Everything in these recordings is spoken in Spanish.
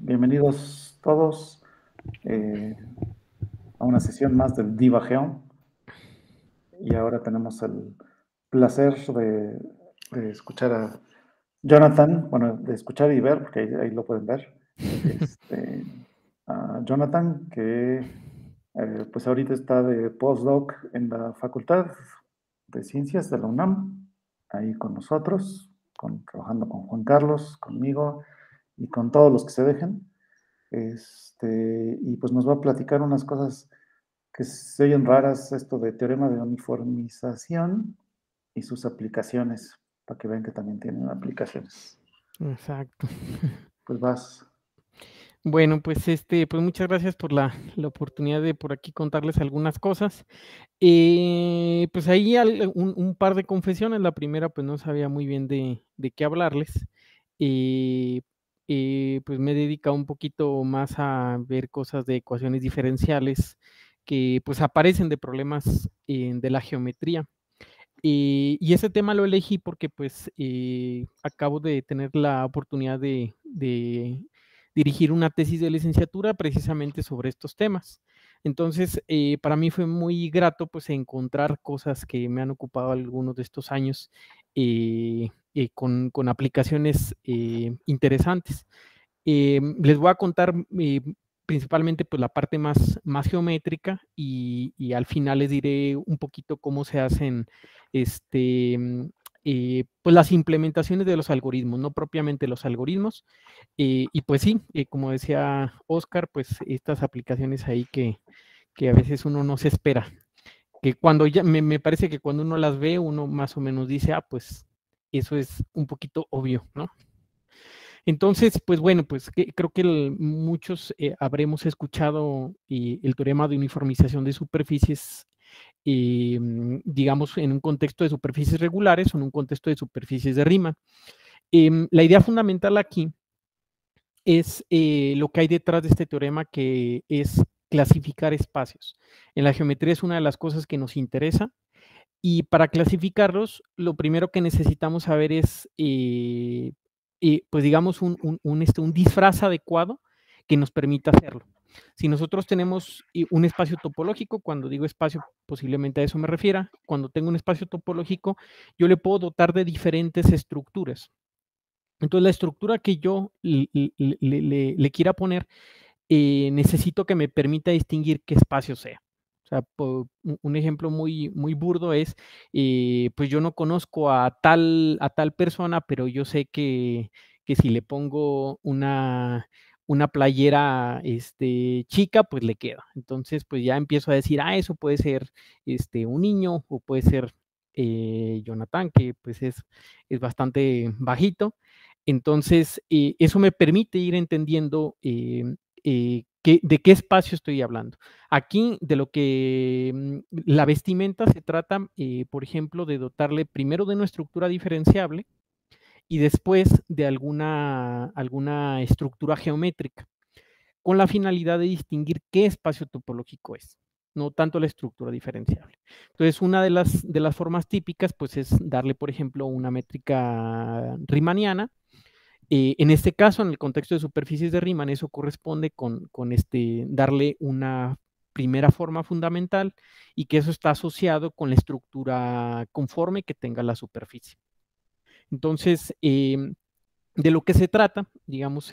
Bienvenidos todos a una sesión más del Divageon. Y ahora tenemos el placer de escuchar a Jonathan, bueno, de escuchar y ver, porque ahí lo pueden ver. Este, a Jonathan, que pues ahorita está de postdoc en la Facultad de Ciencias de la UNAM, ahí con nosotros, trabajando con Juan Carlos, conmigo y con todos los que se dejen. Y pues nos va a platicar unas cosas que se oyen raras, esto de teorema de uniformización y sus aplicaciones, para que vean que también tienen aplicaciones. Exacto. Pues vas. Bueno, pues pues muchas gracias por la oportunidad de por aquí contarles algunas cosas. Pues ahí un par de confesiones. La primera, pues no sabía muy bien de qué hablarles. Eh, pues me he dedicado un poquito más a ver cosas de ecuaciones diferenciales que pues aparecen de problemas de la geometría. Y ese tema lo elegí porque pues acabo de tener la oportunidad de dirigir una tesis de licenciatura precisamente sobre estos temas. Entonces, para mí fue muy grato pues encontrar cosas que me han ocupado algunos de estos años con aplicaciones interesantes. Les voy a contar principalmente pues la parte más geométrica y al final les diré un poquito cómo se hacen pues las implementaciones de los algoritmos, no propiamente los algoritmos. Y pues sí, como decía Oscar, pues estas aplicaciones ahí que a veces uno no se espera, que cuando ya me parece que cuando uno las ve, uno más o menos dice, ah, pues eso es un poquito obvio, ¿no? Entonces, pues bueno, pues creo que muchos habremos escuchado el teorema de uniformización de superficies, digamos, en un contexto de superficies regulares o en un contexto de superficies de Riemann. La idea fundamental aquí es lo que hay detrás de este teorema, que es clasificar espacios. En la geometría es una de las cosas que nos interesa. Y para clasificarlos, lo primero que necesitamos saber es, pues digamos, un disfraz adecuado que nos permita hacerlo. Si nosotros tenemos un espacio topológico, cuando digo espacio, posiblemente a eso me refiera, cuando tengo un espacio topológico, yo le puedo dotar de diferentes estructuras. Entonces, la estructura que yo le quiera poner, necesito que me permita distinguir qué espacio sea. O sea, un ejemplo muy burdo es, pues yo no conozco a tal persona, pero yo sé que si le pongo una playera chica, pues le queda. Entonces, pues ya empiezo a decir, ah, eso puede ser un niño o puede ser Jonathan, que pues es bastante bajito. Entonces, eso me permite ir entendiendo de qué espacio estoy hablando. Aquí, de lo que la vestimenta se trata, por ejemplo, de dotarle primero de una estructura diferenciable y después de alguna estructura geométrica, con la finalidad de distinguir qué espacio topológico es, no tanto la estructura diferenciable. Entonces, una de las formas típicas, pues, es darle, por ejemplo, una métrica riemanniana. En este caso, en el contexto de superficies de Riemann, eso corresponde con darle una primera forma fundamental y que eso está asociado con la estructura conforme que tenga la superficie. Entonces, de lo que se trata, digamos,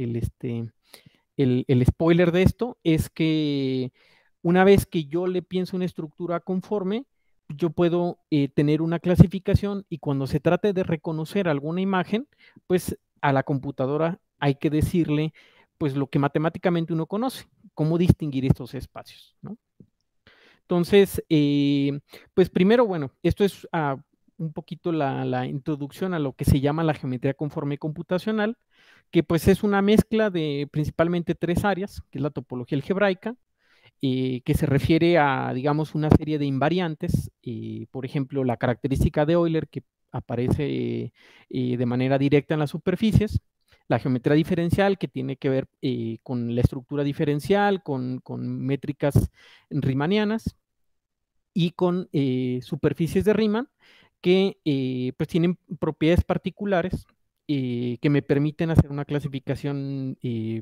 el spoiler de esto es que una vez que yo le pienso una estructura conforme, yo puedo tener una clasificación y cuando se trate de reconocer alguna imagen, pues a la computadora hay que decirle pues lo que matemáticamente uno conoce, cómo distinguir estos espacios, ¿no? Entonces, pues primero, bueno, esto es un poquito la introducción a lo que se llama la geometría conforme computacional, que pues es una mezcla de principalmente tres áreas, que es la topología algebraica, que se refiere a, digamos, una serie de invariantes, por ejemplo, la característica de Euler que aparece de manera directa en las superficies, la geometría diferencial que tiene que ver con la estructura diferencial, con métricas riemannianas y con superficies de Riemann que pues tienen propiedades particulares que me permiten hacer una clasificación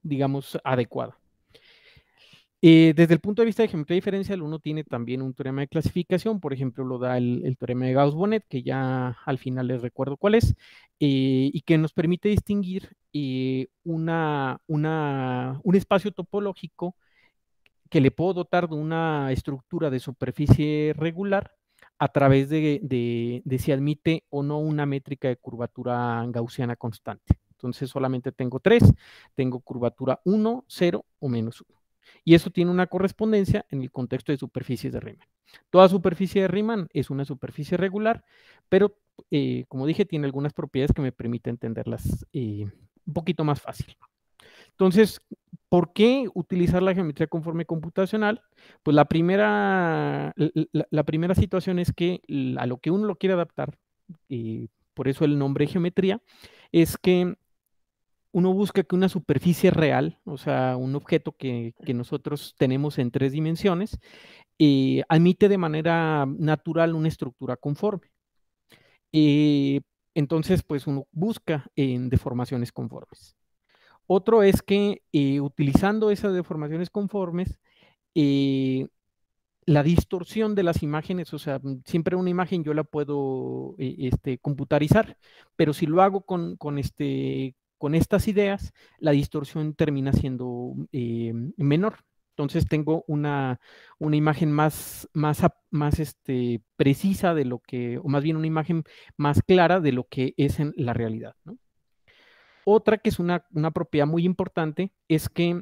digamos, adecuada. Desde el punto de vista de geometría diferencial, uno tiene también un teorema de clasificación, por ejemplo, lo da el teorema de Gauss-Bonnet, que ya al final les recuerdo cuál es, y que nos permite distinguir un espacio topológico que le puedo dotar de una estructura de superficie regular a través de si admite o no una métrica de curvatura gaussiana constante. Entonces solamente tengo tres, tengo curvatura 1, 0 o -1. Y eso tiene una correspondencia en el contexto de superficies de Riemann. Toda superficie de Riemann es una superficie regular, pero como dije, tiene algunas propiedades que me permiten entenderlas un poquito más fácil. Entonces, ¿por qué utilizar la geometría conforme computacional? Pues la primera situación es que a lo que uno lo quiere adaptar, por eso el nombre geometría, es que uno busca que una superficie real, o sea, un objeto que nosotros tenemos en 3 dimensiones, admite de manera natural una estructura conforme. Entonces, pues uno busca en deformaciones conformes. Otro es que utilizando esas deformaciones conformes, la distorsión de las imágenes, o sea, siempre una imagen yo la puedo computarizar, pero si lo hago con estas ideas, la distorsión termina siendo menor. Entonces tengo una imagen más precisa de lo que, o más bien una imagen más clara de lo que es en la realidad, ¿no? Otra que es una propiedad muy importante es que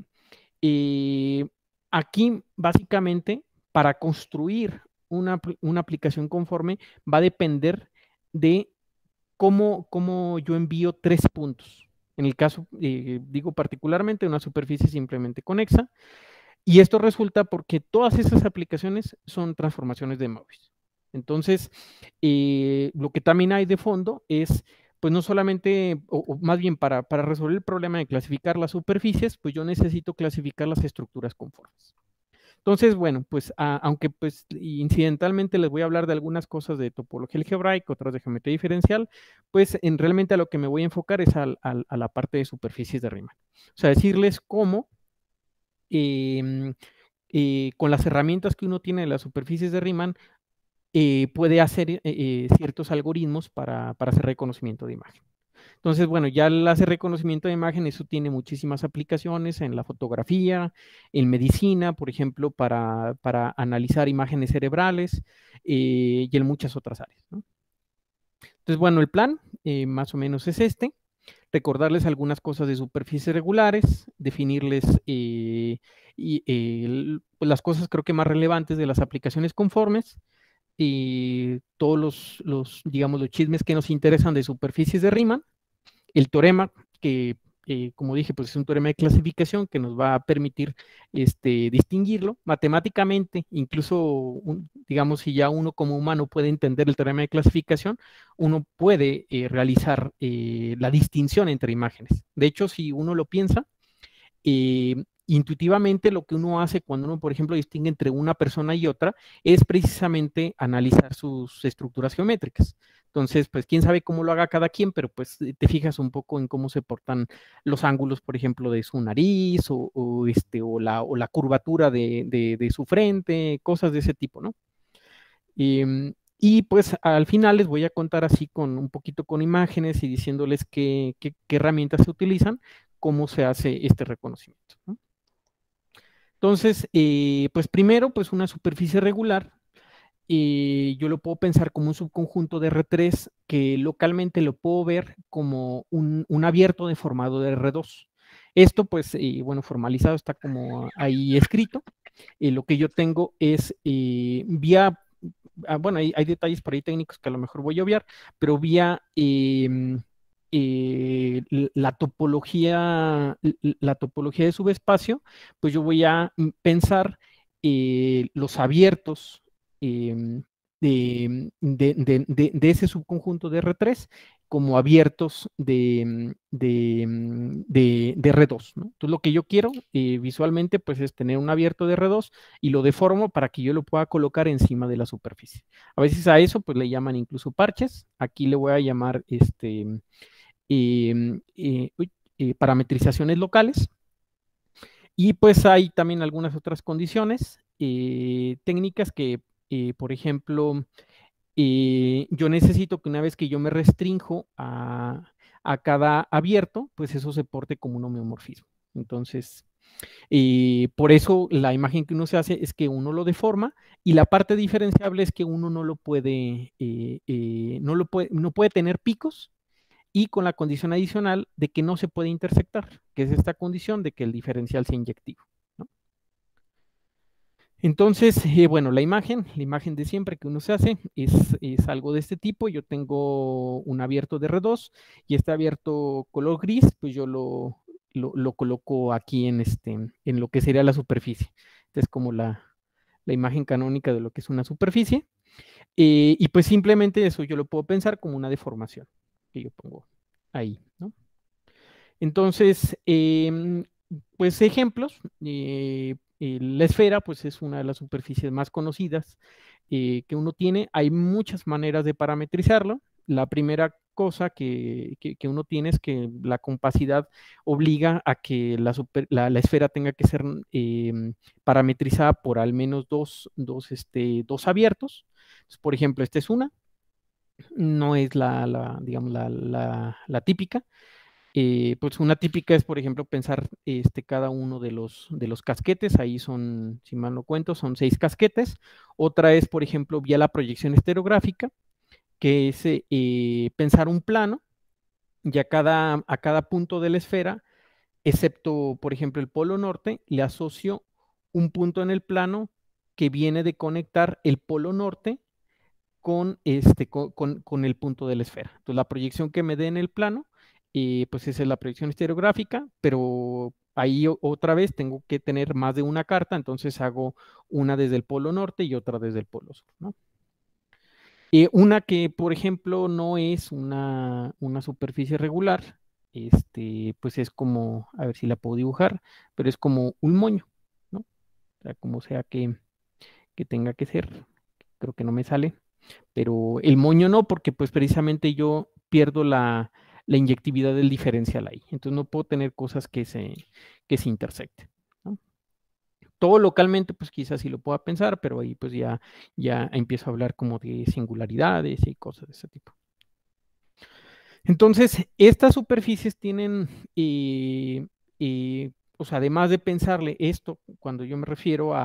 aquí básicamente para construir una aplicación conforme va a depender de cómo yo envío 3 puntos. En el caso, digo particularmente, una superficie simplemente conexa. Y esto resulta porque todas esas aplicaciones son transformaciones de Maurice. Entonces, lo que también hay de fondo es, pues no solamente, o más bien para resolver el problema de clasificar las superficies, pues yo necesito clasificar las estructuras conformes. Entonces, bueno, pues aunque pues incidentalmente les voy a hablar de algunas cosas de topología algebraica, otras de geometría diferencial, pues realmente a lo que me voy a enfocar es a la parte de superficies de Riemann. O sea, decirles cómo con las herramientas que uno tiene de las superficies de Riemann, puede hacer ciertos algoritmos para hacer reconocimiento de imagen. Entonces, bueno, ya el hacer reconocimiento de imagen, eso tiene muchísimas aplicaciones en la fotografía, en medicina, por ejemplo, para analizar imágenes cerebrales y en muchas otras áreas, ¿no? Entonces, bueno, el plan más o menos es este. Recordarles algunas cosas de superficies regulares, definirles pues las cosas creo que más relevantes de las aplicaciones conformes y todos digamos, los chismes que nos interesan de superficies de Riemann, el teorema que, como dije, pues es un teorema de clasificación que nos va a permitir distinguirlo matemáticamente, incluso, digamos, si ya uno como humano puede entender el teorema de clasificación, uno puede realizar la distinción entre imágenes. De hecho, si uno lo piensa, intuitivamente lo que uno hace cuando uno, por ejemplo, distingue entre una persona y otra es precisamente analizar sus estructuras geométricas. Entonces, pues quién sabe cómo lo haga cada quien, pero pues te fijas un poco en cómo se portan los ángulos, por ejemplo, de su nariz o la curvatura de su frente, cosas de ese tipo, ¿no? Y pues al final les voy a contar así con un poquito con imágenes y diciéndoles qué herramientas se utilizan, cómo se hace este reconocimiento, ¿no? Entonces, pues primero, pues una superficie regular, yo lo puedo pensar como un subconjunto de R3 que localmente lo puedo ver como un abierto deformado de R2. Esto, pues, bueno, formalizado está como ahí escrito. Lo que yo tengo es vía, bueno, hay detalles por ahí técnicos que a lo mejor voy a obviar, pero vía la topología de subespacio, pues yo voy a pensar los abiertos de ese subconjunto de R3 como abiertos de R2, ¿no? Entonces, lo que yo quiero visualmente, pues, es tener un abierto de R2 y lo deformo para que yo lo pueda colocar encima de la superficie. A veces a eso, pues, le llaman incluso parches. Aquí le voy a llamar parametrizaciones locales. Y pues hay también algunas otras condiciones técnicas que, por ejemplo, yo necesito que una vez que yo me restrinjo a cada abierto, pues eso se porte como un homeomorfismo. Entonces, por eso la imagen que uno se hace es que uno lo deforma y la parte diferenciable es que uno no lo puede, no puede tener picos y con la condición adicional de que no se puede intersectar, que es esta condición de que el diferencial sea inyectivo, ¿no? Entonces, bueno, la imagen de siempre que uno se hace es algo de este tipo. Yo tengo un abierto de R2 y este abierto color gris, pues yo lo coloco aquí en lo que sería la superficie. Esta es como la imagen canónica de lo que es una superficie. Y pues simplemente eso yo lo puedo pensar como una deformación que yo pongo ahí, ¿no? Entonces, pues ejemplos, la esfera pues es una de las superficies más conocidas que uno tiene. Hay muchas maneras de parametrizarlo. La primera cosa que uno tiene es que la compacidad obliga a que la esfera tenga que ser parametrizada por al menos dos abiertos. Entonces, por ejemplo, esta es una, no es digamos, la típica. Pues una típica es, por ejemplo, pensar cada uno de los casquetes. Ahí son, si mal no cuento, son 6 casquetes. Otra es, por ejemplo, vía la proyección estereográfica, que es pensar un plano y a cada punto de la esfera, excepto, por ejemplo, el polo norte, le asocio un punto en el plano que viene de conectar el polo norte con el punto de la esfera. Entonces, la proyección que me dé en el plano, pues esa es la proyección estereográfica, pero ahí otra vez tengo que tener más de una carta, entonces hago una desde el polo norte y otra desde el polo sur, ¿no? Una que, por ejemplo, no es una superficie regular, pues es como, a ver si la puedo dibujar, pero es como un moño, ¿no? O sea, como sea que tenga que ser, creo que no me sale, pero el moño no, porque pues precisamente yo pierdo la inyectividad del diferencial ahí. Entonces no puedo tener cosas que se intersecten, ¿no? Todo localmente, pues quizás sí lo pueda pensar, pero ahí pues ya empiezo a hablar como de singularidades y cosas de ese tipo. Entonces, estas superficies tienen, o sea, además de pensarle esto, cuando yo me refiero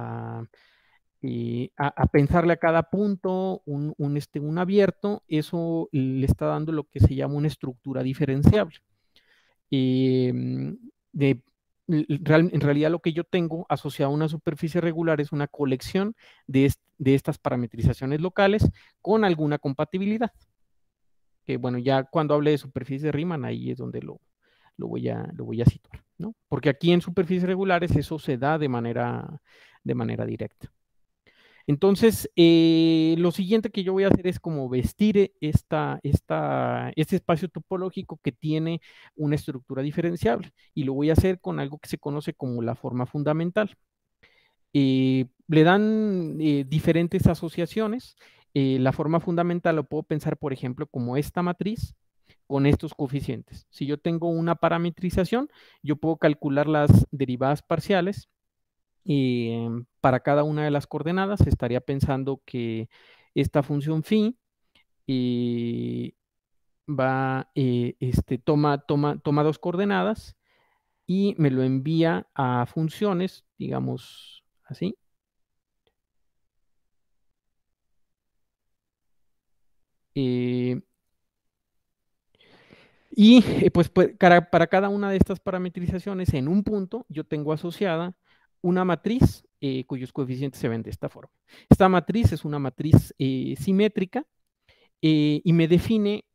a pensarle a cada punto un abierto, eso le está dando lo que se llama una estructura diferenciable. De, en realidad lo que yo tengo asociado a una superficie regular es una colección de estas parametrizaciones locales con alguna compatibilidad. Que bueno, ya cuando hable de superficie de Riemann, ahí es donde lo voy a situar, ¿no? Porque aquí en superficies regulares eso se da de manera directa. Entonces, lo siguiente que yo voy a hacer es como vestir este espacio topológico que tiene una estructura diferenciable y lo voy a hacer con algo que se conoce como la forma fundamental. Le dan diferentes asociaciones. La forma fundamental lo puedo pensar, por ejemplo, como esta matriz con estos coeficientes. Si yo tengo una parametrización, yo puedo calcular las derivadas parciales para cada una de las coordenadas. Estaría pensando que esta función phi toma dos coordenadas y me lo envía a funciones, digamos así. Eh, pues para cada una de estas parametrizaciones en un punto yo tengo asociada una matriz cuyos coeficientes se ven de esta forma. Esta matriz es una matriz simétrica y me define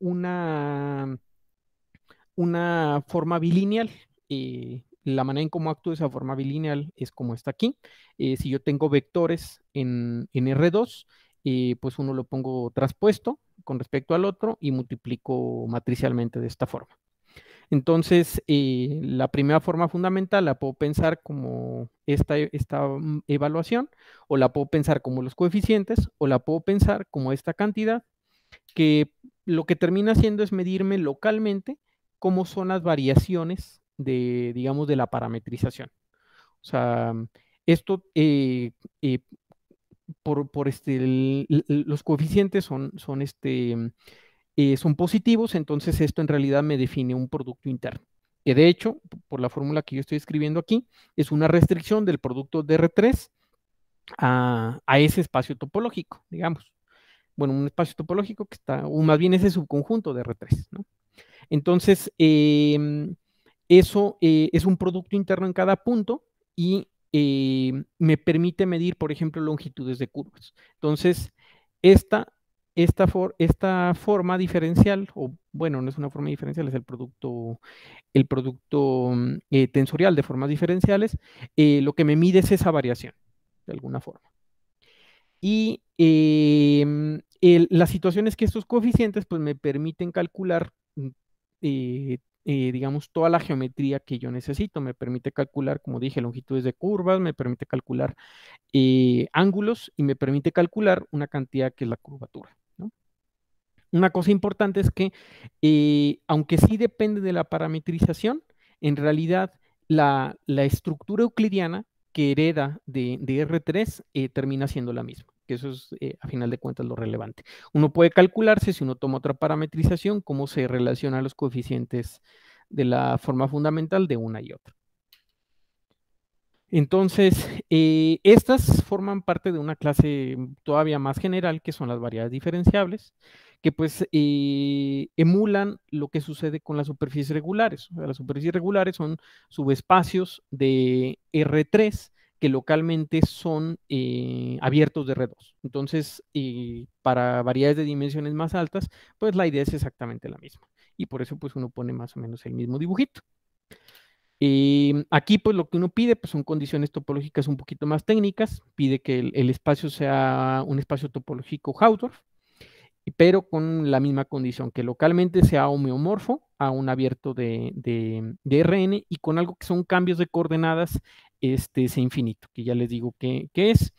una forma bilineal. La manera en cómo actúa esa forma bilineal es como está aquí. Si yo tengo vectores en R2, pues uno lo pongo traspuesto con respecto al otro y multiplico matricialmente de esta forma. Entonces, la primera forma fundamental la puedo pensar como esta evaluación, o la puedo pensar como los coeficientes, o la puedo pensar como esta cantidad, que lo que termina haciendo es medirme localmente cómo son las variaciones digamos, de la parametrización. O sea, esto los coeficientes son positivos, entonces esto en realidad me define un producto interno. Que de hecho, por la fórmula que yo estoy escribiendo aquí, es una restricción del producto de R3 a ese espacio topológico, digamos. Bueno, un espacio topológico que está, o más bien ese subconjunto de R3, ¿no? Entonces, eso es un producto interno en cada punto y me permite medir, por ejemplo, longitudes de curvas. Entonces, esta, esta forma diferencial, o bueno, no es una forma diferencial, es el producto tensorial de formas diferenciales, lo que me mide es esa variación, de alguna forma. Y la situación es que estos coeficientes pues, me permiten calcular, digamos, toda la geometría que yo necesito. Me permite calcular, como dije, longitudes de curvas, me permite calcular ángulos y me permite calcular una cantidad que es la curvatura, ¿no? Una cosa importante es que, aunque sí depende de la parametrización, en realidad la estructura euclidiana que hereda de R3 termina siendo la misma, que eso es, a final de cuentas, lo relevante. Uno puede calcularse, si uno toma otra parametrización, cómo se relacionan los coeficientes de la forma fundamental de una y otra. Entonces, estas forman parte de una clase todavía más general, que son las variedades diferenciables, que pues emulan lo que sucede con las superficies regulares. O sea, las superficies regulares son subespacios de R3 que localmente son abiertos de R2. Entonces, para variedades de dimensiones más altas, pues la idea es exactamente la misma. Y por eso pues uno pone más o menos el mismo dibujito. Aquí, pues lo que uno pide pues, son condiciones topológicas un poquito más técnicas. Pide que el espacio sea un espacio topológico Hausdorff, pero con la misma condición, que localmente sea homeomorfo a un abierto de Rn y con algo que son cambios de coordenadas C infinito, que ya les digo que es.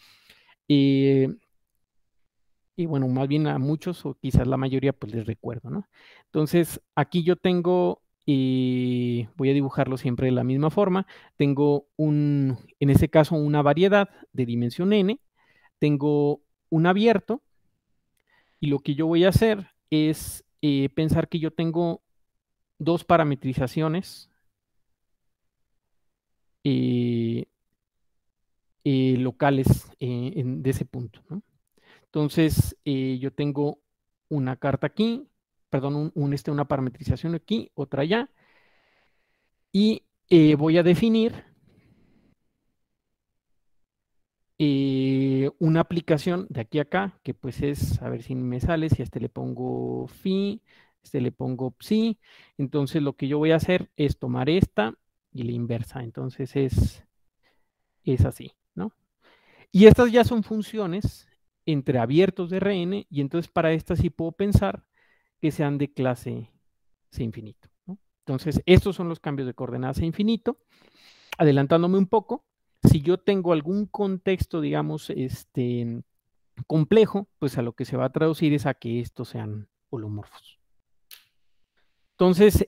Y bueno, más bien a muchos o quizás la mayoría, pues les recuerdo, ¿no? Entonces, aquí yo tengo, voy a dibujarlo siempre de la misma forma, tengo en este caso, una variedad de dimensión n, tengo un abierto, y lo que yo voy a hacer es pensar que yo tengo dos parametrizaciones eh, locales de ese punto, ¿no? Entonces, yo tengo una carta aquí, perdón, una parametrización aquí, otra allá, y voy a definir una aplicación de aquí a acá, que pues es, a ver si me sale, si a este le pongo phi, a este le pongo psi. Entonces, lo que yo voy a hacer es tomar esta y la inversa. Entonces, es así, ¿no? Y estas ya son funciones entre abiertos de Rn, y entonces para estas sí puedo pensar que sean de clase C infinito, ¿no? Entonces, estos son los cambios de coordenadas C infinito. Adelantándome un poco, si yo tengo algún contexto, digamos, complejo, pues a lo que se va a traducir es a que estos sean holomorfos. Entonces,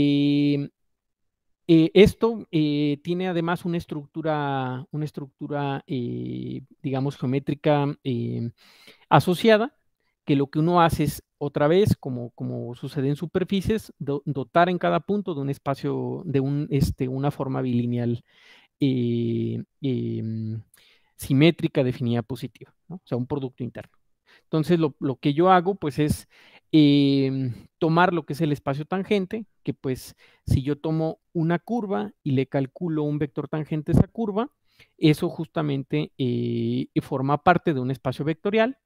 esto tiene además una estructura digamos, geométrica asociada, que lo que uno hace es, otra vez, como sucede en superficies, dotar en cada punto de un espacio, de una forma bilineal eh, em, simétrica definida positiva, ¿no? O sea, un producto interno. Entonces, lo que yo hago, pues, es tomar lo que es el espacio tangente, que pues, si yo tomo una curva y le calculo un vector tangente a esa curva, eso justamente forma parte de un espacio vectorial,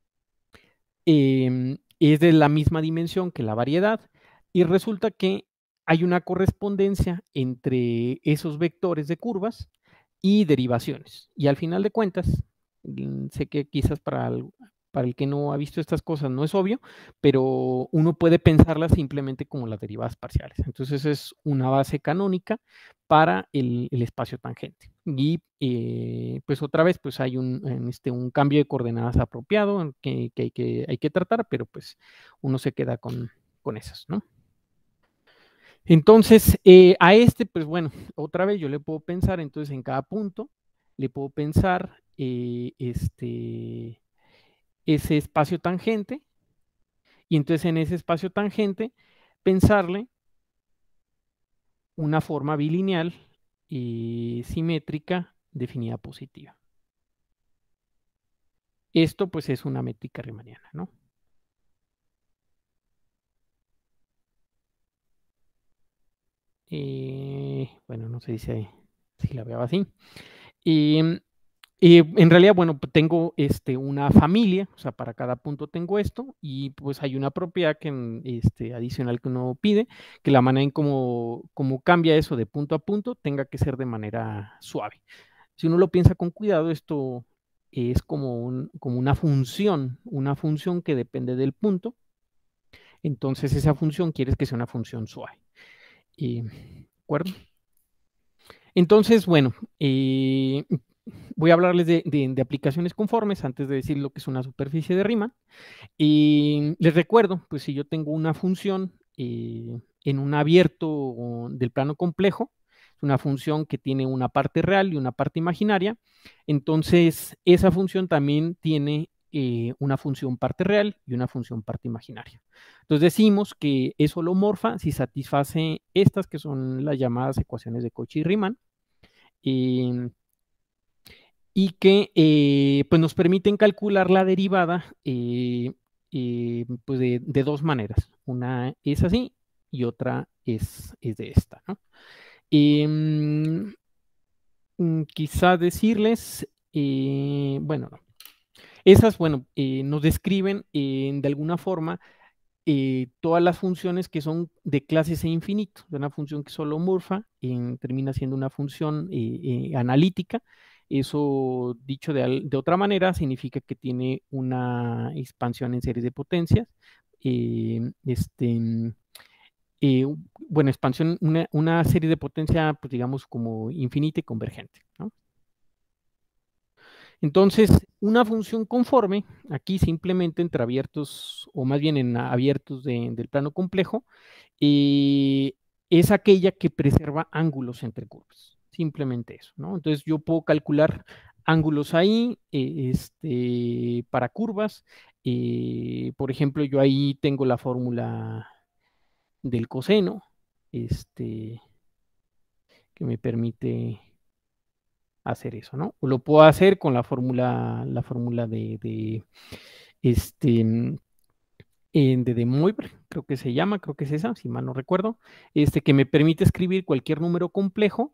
es de la misma dimensión que la variedad, y resulta que hay una correspondencia entre esos vectores de curvas y derivaciones. Y al final de cuentas, sé que quizás para el que no ha visto estas cosas no es obvio, pero uno puede pensarlas simplemente como las derivadas parciales. Entonces es una base canónica para el espacio tangente. Y pues otra vez, pues hay un cambio de coordenadas apropiado que hay que tratar, pero pues uno se queda con esas, ¿no? Entonces, a pues bueno, otra vez yo le puedo pensar, entonces en cada punto, le puedo pensar ese espacio tangente, y entonces en ese espacio tangente, pensarle una forma bilineal simétrica definida positiva. Esto pues es una métrica riemanniana, ¿no? Bueno, no sé si la veo así. En realidad, bueno, pues tengo una familia, o sea, para cada punto tengo esto, y pues hay una propiedad adicional que uno pide, que la manera en cómo cambia eso de punto a punto tenga que ser de manera suave. Si uno lo piensa con cuidado, esto es como una función que depende del punto, entonces esa función quieres que sea una función suave. ¿De acuerdo? Entonces, bueno, voy a hablarles de aplicaciones conformes antes de decir lo que es una superficie de Riemann. Y les recuerdo, pues si yo tengo una función en un abierto del plano complejo, una función que tiene una parte real y una parte imaginaria, entonces esa función también tiene una función parte real y una función parte imaginaria. Entonces decimos que es holomorfa si satisface estas que son las llamadas ecuaciones de Cauchy-Riemann. Y que pues nos permiten calcular la derivada pues de dos maneras. Una es así y otra es de esta, ¿no? Em, quizá decirles, bueno, no. Esas, bueno, nos describen de alguna forma todas las funciones que son de clase C infinito. Una función que es holomorfa termina siendo una función analítica. Eso, dicho de otra manera, significa que tiene una expansión en series de potencias. Eh, este, eh, bueno, expansión, una serie de potencia, pues digamos, como infinita y convergente, ¿no? Entonces, una función conforme, aquí simplemente entre abiertos, o más bien en abiertos del plano complejo, es aquella que preserva ángulos entre curvas. Simplemente eso, ¿no? Entonces, yo puedo calcular ángulos ahí para curvas. Por ejemplo, yo ahí tengo la fórmula del coseno, este, que me permite hacer eso, ¿no? O lo puedo hacer con la fórmula este, de Moivre, creo que se llama, creo que es esa, si mal no recuerdo, que me permite escribir cualquier número complejo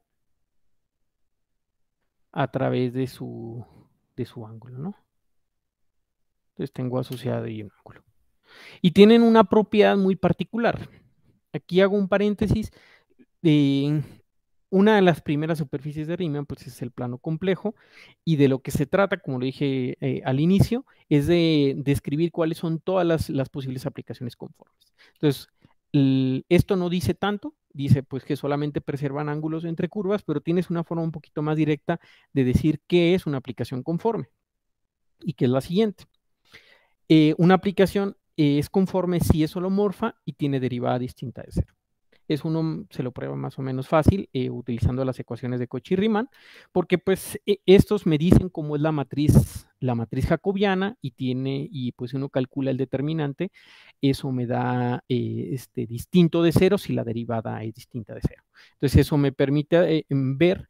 a través de su ángulo, ¿no? Entonces tengo asociado ahí un ángulo. Y tienen una propiedad muy particular. Aquí hago un paréntesis. Eh, una de las primeras superficies de Riemann pues es el plano complejo, y de lo que se trata, como lo dije al inicio, es de describir cuáles son todas las posibles aplicaciones conformes. Entonces, esto no dice tanto, dice pues que solamente preservan ángulos entre curvas, pero tienes una forma un poquito más directa de decir qué es una aplicación conforme, y que es la siguiente. Una aplicación es conforme si es holomorfa y tiene derivada distinta de cero. Uno se lo prueba más o menos fácil utilizando las ecuaciones de Cauchy-Riemann, porque pues estos me dicen cómo es la matriz jacobiana, y pues si uno calcula el determinante, eso me da distinto de cero si la derivada es distinta de cero. Entonces eso me permite ver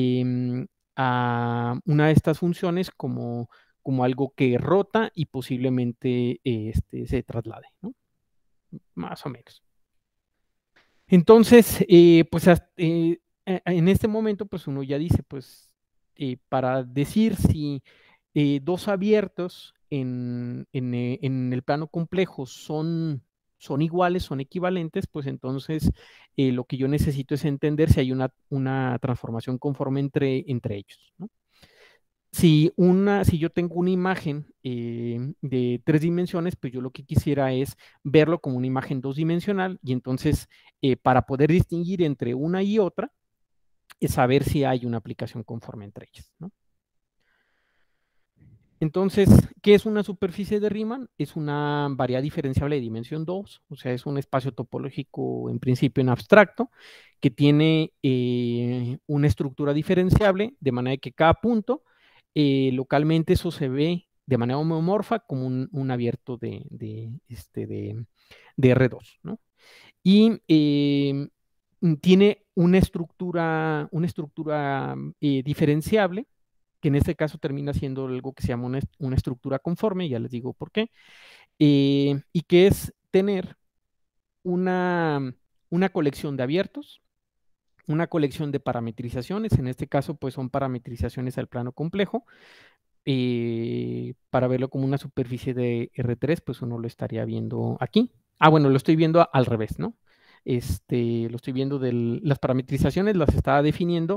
a una de estas funciones como algo que rota y posiblemente se traslade, ¿no? Más o menos. Entonces, pues en este momento, pues uno ya dice, pues para decir si dos abiertos en el plano complejo son iguales, son equivalentes, pues entonces lo que yo necesito es entender si hay una transformación conforme entre ellos, ¿no? Si yo tengo una imagen de 3 dimensiones, pues yo lo que quisiera es verlo como una imagen 2 dimensional, y entonces para poder distinguir entre una y otra, es saber si hay una aplicación conforme entre ellas, ¿no? Entonces, ¿qué es una superficie de Riemann? Es una variedad diferenciable de dimensión 2, o sea, es un espacio topológico en principio en abstracto, que tiene una estructura diferenciable, de manera que cada punto, localmente eso se ve de manera homomorfa como un abierto de R2, ¿no? Y tiene una estructura diferenciable, que en este caso termina siendo algo que se llama una estructura conforme, ya les digo por qué, y que es tener una colección de abiertos, una colección de parametrizaciones, en este caso pues son parametrizaciones al plano complejo, para verlo como una superficie de R3, pues uno lo estaría viendo aquí. Ah, bueno, lo estoy viendo al revés, ¿no? Lo estoy viendo las parametrizaciones, las estaba definiendo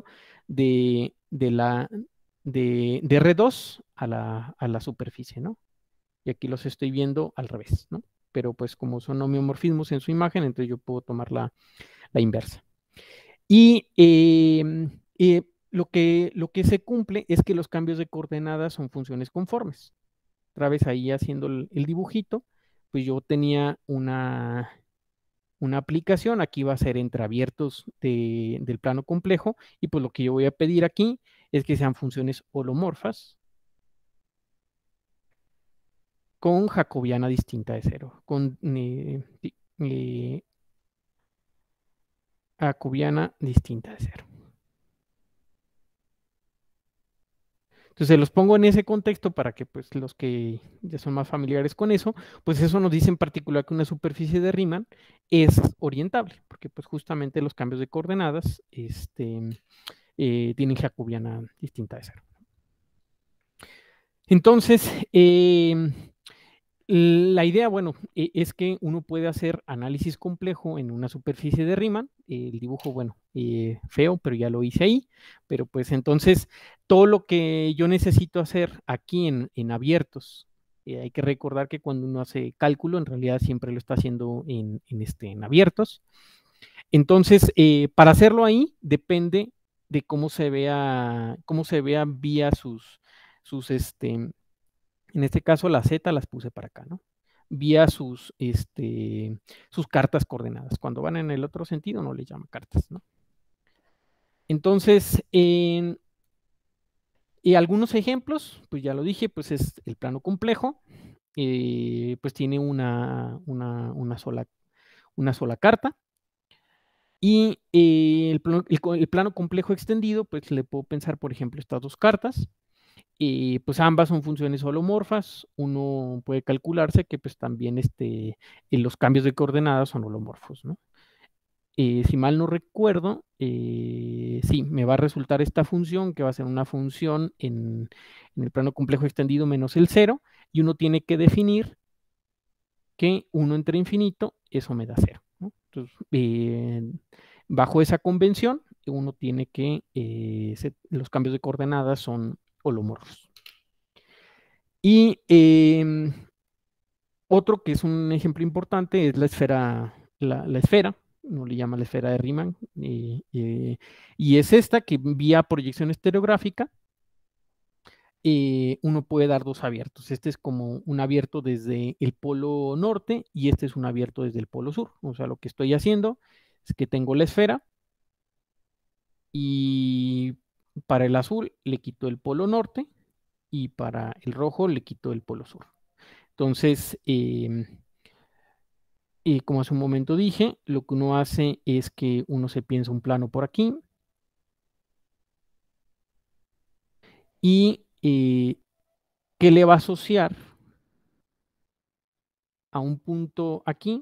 de R2 a la superficie, ¿no? Y aquí los estoy viendo al revés, ¿no? Pero pues como son homeomorfismos en su imagen, entonces yo puedo tomar la inversa. Y lo que se cumple es que los cambios de coordenadas son funciones conformes. Otra vez ahí haciendo el dibujito, pues yo tenía una aplicación, aquí va a ser entre abiertos del plano complejo, y pues lo que yo voy a pedir aquí es que sean funciones holomorfas con jacobiana distinta de cero, con jacobiana distinta de cero. Entonces los pongo en ese contexto para que pues los que ya son más familiares con eso, pues eso nos dice en particular que una superficie de Riemann es orientable, porque pues justamente los cambios de coordenadas tienen jacobiana distinta de cero. Entonces, la idea, bueno, es que uno puede hacer análisis complejo en una superficie de Riemann. El dibujo, bueno, feo, pero ya lo hice ahí. Pero pues entonces, todo lo que yo necesito hacer aquí en abiertos, hay que recordar que cuando uno hace cálculo, en realidad siempre lo está haciendo en abiertos. Entonces, para hacerlo ahí, depende de cómo se vea vía en este caso las Z las puse para acá, ¿no? Vía sus cartas coordenadas. Cuando van en el otro sentido no les llama cartas, ¿no? Entonces, algunos ejemplos, pues ya lo dije, pues es el plano complejo, pues tiene una sola carta. Y el plano complejo extendido, pues le puedo pensar, por ejemplo, estas dos cartas. Pues ambas son funciones holomorfas. Uno puede calcularse que pues también los cambios de coordenadas son holomorfos, ¿no? Si mal no recuerdo, sí, me va a resultar esta función que va a ser una función en el plano complejo extendido menos el cero, y uno tiene que definir que 1 entre infinito, eso me da 0, ¿no? Entonces, bajo esa convención, uno tiene que, los cambios de coordenadas son holomorfos. Y otro que es un ejemplo importante es la esfera, la esfera, uno le llama la esfera de Riemann, y es esta que vía proyección estereográfica, uno puede dar dos abiertos. Este es como un abierto desde el polo norte y este es un abierto desde el polo sur. O sea, lo que estoy haciendo es que tengo la esfera y para el azul le quito el polo norte y para el rojo le quito el polo sur. Entonces, como hace un momento dije, lo que uno hace es que uno se piensa un plano por aquí y que le va a asociar a un punto aquí.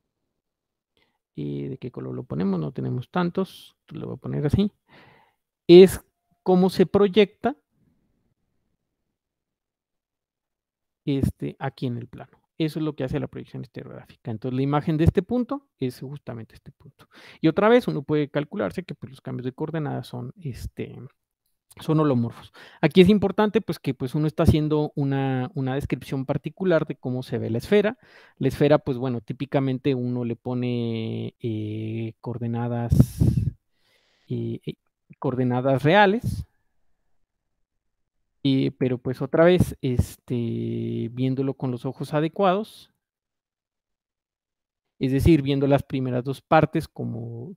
¿De qué color lo ponemos? No tenemos tantos, lo voy a poner así. Es cómo se proyecta aquí en el plano. Eso es lo que hace la proyección estereográfica. Entonces, la imagen de este punto es justamente este punto. Y otra vez, uno puede calcularse que pues, los cambios de coordenadas son holomorfos. Aquí es importante pues que pues uno está haciendo una descripción particular de cómo se ve la esfera. La esfera, pues bueno, típicamente uno le pone eh, coordenadas reales. Pero pues otra vez, viéndolo con los ojos adecuados, es decir, viendo las primeras dos partes como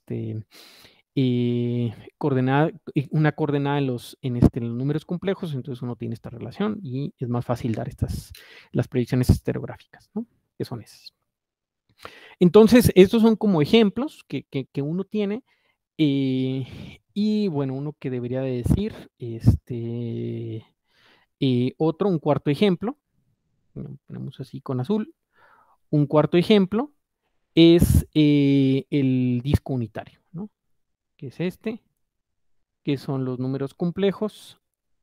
una coordenada en los números complejos, entonces uno tiene esta relación y es más fácil dar las predicciones estereográficas, ¿no? Que son esas. Entonces, estos son como ejemplos que uno tiene. Y bueno, uno que debería de decir, un cuarto ejemplo, lo ponemos así con azul, un cuarto ejemplo es el disco unitario, ¿no? Que es que son los números complejos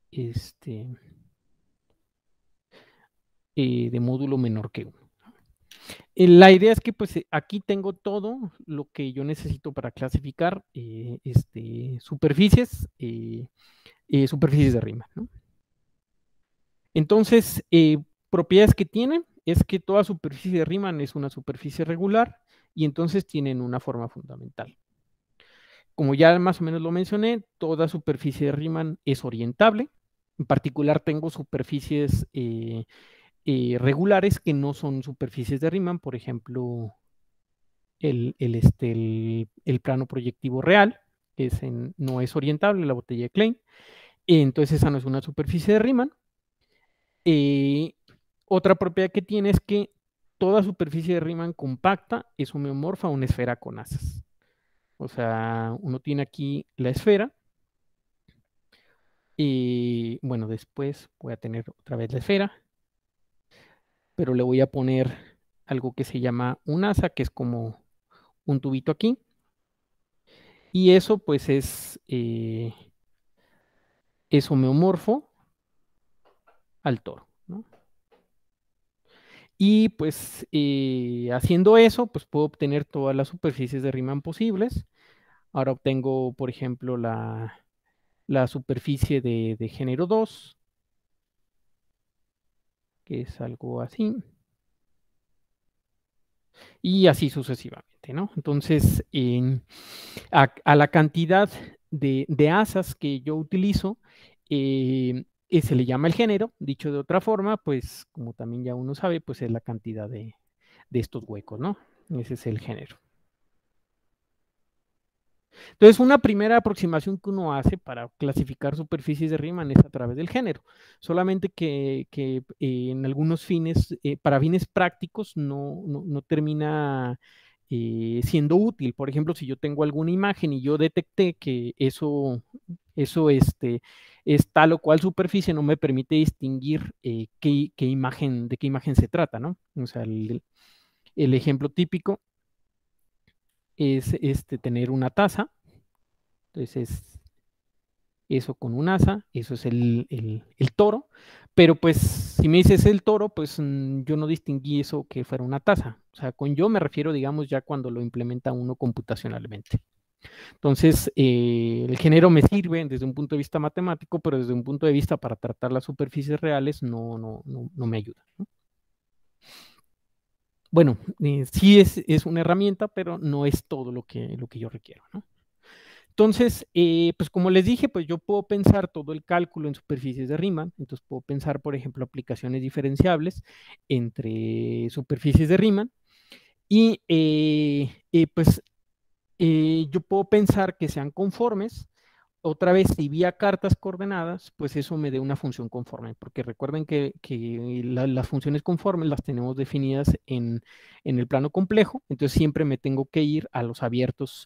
de módulo menor que 1. La idea es que pues aquí tengo todo lo que yo necesito para clasificar superficies, superficies de Riemann, ¿no? Entonces, propiedades que tienen es que toda superficie de Riemann es una superficie regular y entonces tienen una forma fundamental. Como ya más o menos lo mencioné, toda superficie de Riemann es orientable. En particular tengo superficies regulares que no son superficies de Riemann, por ejemplo, el plano proyectivo real, que no es orientable, la botella de Klein. Entonces esa no es una superficie de Riemann. Otra propiedad que tiene es que toda superficie de Riemann compacta es homeomorfa a una esfera con asas. O sea, uno tiene aquí la esfera. Y bueno, después voy a tener otra vez la esfera. Pero le voy a poner algo que se llama un asa, que es como un tubito aquí. Y eso pues es homeomorfo al toro, ¿no? Y pues haciendo eso, pues puedo obtener todas las superficies de Riemann posibles. Ahora obtengo, por ejemplo, la superficie de género 2, que es algo así. Y así sucesivamente, ¿no? Entonces, a la cantidad de asas que yo utilizo, se le llama el género. Dicho de otra forma, pues como también ya uno sabe, pues es la cantidad de estos huecos, ¿no? Ese es el género. Entonces, una primera aproximación que uno hace para clasificar superficies de Riemann es a través del género. Solamente que en algunos fines, para fines prácticos, no termina siendo útil. Por ejemplo, si yo tengo alguna imagen y yo detecté que eso es tal o cual superficie, no me permite distinguir de qué imagen se trata, ¿no? O sea, el ejemplo típico es tener una taza. Entonces es eso con un asa, eso es el toro, pero pues si me dices el toro, pues yo no distinguí eso que fuera una taza. O sea, con yo me refiero, digamos, ya cuando lo implementa uno computacionalmente. Entonces, el género me sirve desde un punto de vista matemático, pero desde un punto de vista para tratar las superficies reales no me ayuda, ¿no? Bueno, sí es una herramienta, pero no es todo lo que yo requiero, ¿no? Entonces, pues como les dije, pues yo puedo pensar todo el cálculo en superficies de Riemann. Entonces puedo pensar, por ejemplo, aplicaciones diferenciables entre superficies de Riemann. Y pues yo puedo pensar que sean conformes. Otra vez, si vía cartas coordenadas, pues eso me dé una función conforme, porque recuerden que las funciones conformes las tenemos definidas en el plano complejo, entonces siempre me tengo que ir a los abiertos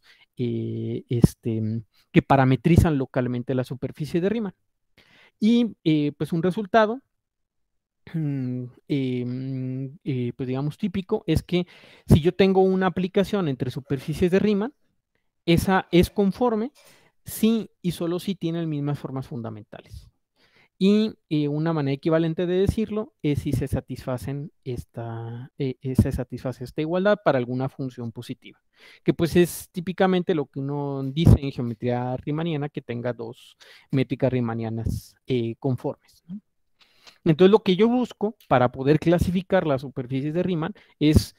que parametrizan localmente la superficie de Riemann. Y pues un resultado, pues digamos típico, es que si yo tengo una aplicación entre superficies de Riemann, esa es conforme si y solo si tienen mismas formas fundamentales. Y una manera equivalente de decirlo es si se satisfacen se satisface esta igualdad para alguna función positiva, que pues es típicamente lo que uno dice en geometría riemanniana, que tenga dos métricas riemannianas conformes, ¿no? Entonces lo que yo busco para poder clasificar las superficies de Riemann es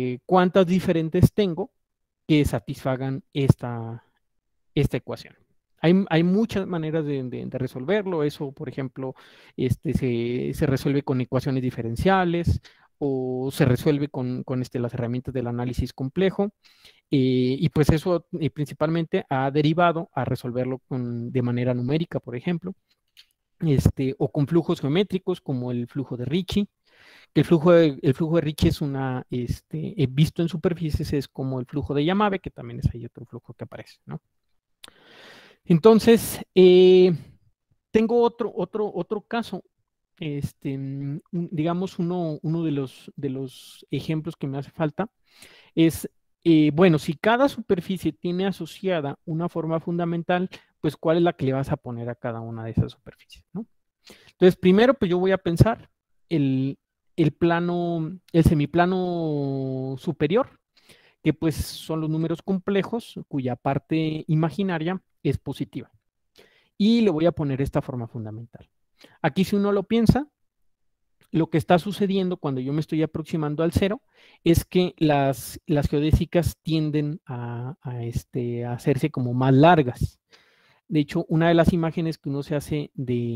cuántas diferentes tengo que satisfagan esta ecuación. Hay muchas maneras de resolverlo. Eso, por ejemplo, se resuelve con ecuaciones diferenciales o se resuelve con las herramientas del análisis complejo. Y pues eso principalmente ha derivado a resolverlo de manera numérica, por ejemplo, o con flujos geométricos como el flujo de Ricci. El flujo de Ricci es visto en superficies, es como el flujo de Yamave, que también es ahí otro flujo que aparece, ¿no? Entonces, tengo otro caso, digamos, uno de los ejemplos que me hace falta es, bueno, si cada superficie tiene asociada una forma fundamental, pues ¿cuál es la que le vas a poner a cada una de esas superficies, ¿no? Entonces, primero, pues yo voy a pensar el, el semiplano superior, que pues son los números complejos cuya parte imaginaria es positiva. Y le voy a poner esta forma fundamental. Aquí, si uno lo piensa, lo que está sucediendo cuando yo me estoy aproximando al cero es que las geodésicas tienden a hacerse como más largas. De hecho, una de las imágenes que uno se hace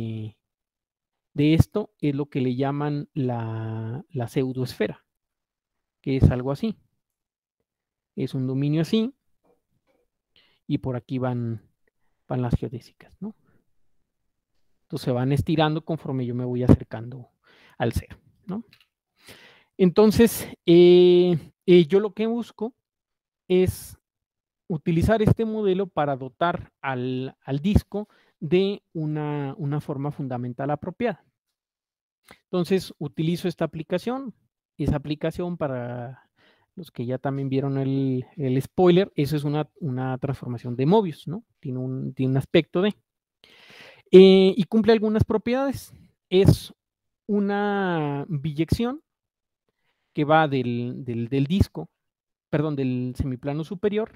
de esto es lo que le llaman la pseudoesfera, que es algo así. Es un dominio así y por aquí van las geodésicas, ¿no? Entonces se van estirando conforme yo me voy acercando al cero, ¿no? Entonces, yo lo que busco es utilizar este modelo para dotar al disco de una forma fundamental apropiada. Entonces, utilizo esta aplicación. Esa aplicación, para los que ya también vieron el spoiler, eso es una transformación de Mobius, ¿no? Tiene un aspecto de... y cumple algunas propiedades. Es una biyección que va del disco, perdón, del semiplano superior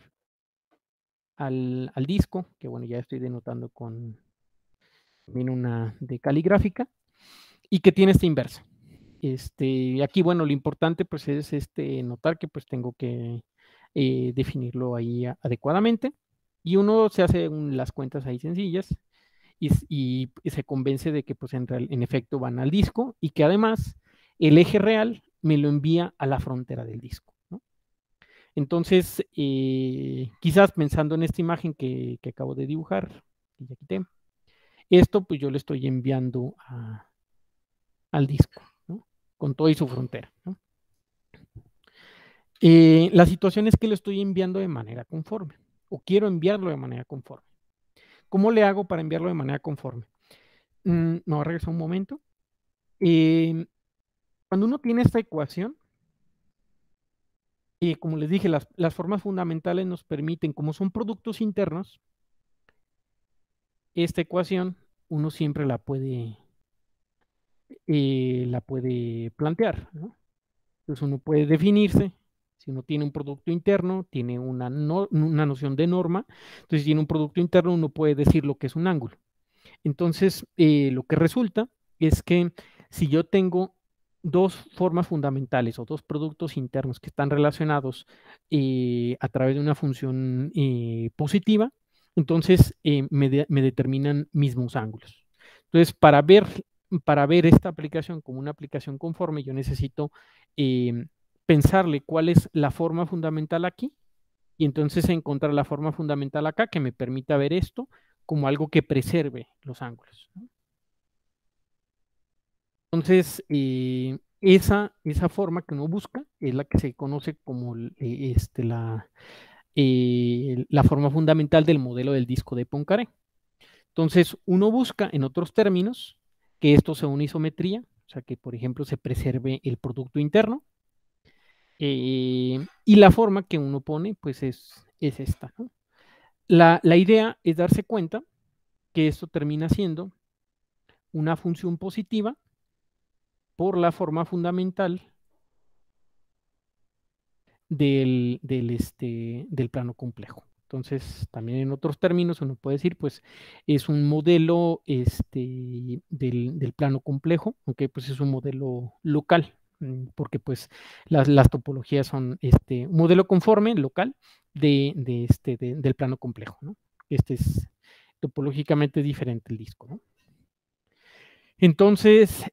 al disco, que bueno, ya estoy denotando con también una de caligráfica, y que tiene esta inversa. Aquí, bueno, lo importante pues es notar que pues tengo que definirlo ahí adecuadamente, y uno se hace las cuentas ahí sencillas y se convence de que pues en efecto van al disco y que además el eje real me lo envía a la frontera del disco, ¿no? Entonces, quizás pensando en esta imagen que acabo de dibujar, que ya quité, esto pues yo le estoy enviando al disco, ¿no? Con todo y su frontera, ¿no? La situación es que lo estoy enviando de manera conforme, o quiero enviarlo de manera conforme. ¿Cómo le hago para enviarlo de manera conforme? Me voy a regresar un momento. Cuando uno tiene esta ecuación, como les dije, las formas fundamentales nos permiten, como son productos internos, esta ecuación uno siempre la puede plantear, ¿no? Entonces uno puede definirse, si uno tiene un producto interno, tiene una noción de norma, entonces si tiene un producto interno uno puede decir lo que es un ángulo. Entonces, lo que resulta es que si yo tengo dos formas fundamentales o dos productos internos que están relacionados a través de una función positiva, entonces me determinan mismos ángulos. Entonces, para ver esta aplicación como una aplicación conforme, yo necesito pensarle cuál es la forma fundamental aquí y entonces encontrar la forma fundamental acá que me permita ver esto como algo que preserve los ángulos, ¿no? Entonces, esa forma que uno busca es la que se conoce como la forma fundamental del modelo del disco de Poincaré. Entonces, uno busca, en otros términos, que esto sea una isometría, o sea, que por ejemplo se preserve el producto interno, y la forma que uno pone, pues es esta, ¿no? La idea es darse cuenta que esto termina siendo una función positiva por la forma fundamental del plano complejo. Entonces, también en otros términos, uno puede decir, pues, es un modelo del plano complejo, aunque pues es un modelo local, porque pues las topologías son un modelo conforme local del plano complejo, ¿no? Este es topológicamente es diferente el disco, ¿no? Entonces,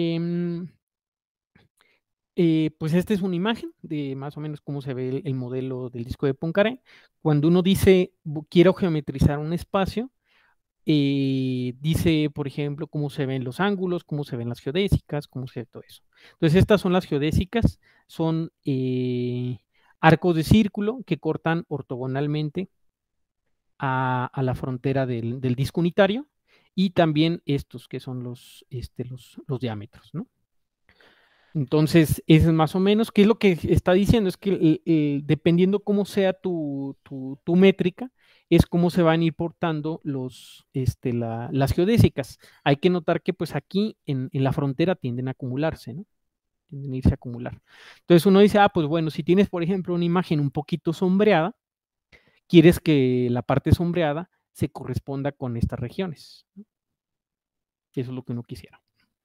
pues esta es una imagen de más o menos cómo se ve el modelo del disco de Poincaré. Cuando uno dice, quiero geometrizar un espacio, dice, por ejemplo, cómo se ven los ángulos, cómo se ven las geodésicas, cómo se ve todo eso. Entonces, estas son las geodésicas, son arcos de círculo que cortan ortogonalmente a la frontera del disco unitario, y también estos que son los diámetros, ¿no? Entonces, es más o menos, ¿qué es lo que está diciendo? Es que dependiendo cómo sea tu métrica, es cómo se van a ir portando las geodésicas. Hay que notar que pues aquí en la frontera tienden a acumularse, ¿no? Tienden a irse a acumular. Entonces uno dice, pues bueno, si tienes, por ejemplo, una imagen un poquito sombreada, quieres que la parte sombreada se corresponda con estas regiones, ¿no? Eso es lo que uno quisiera.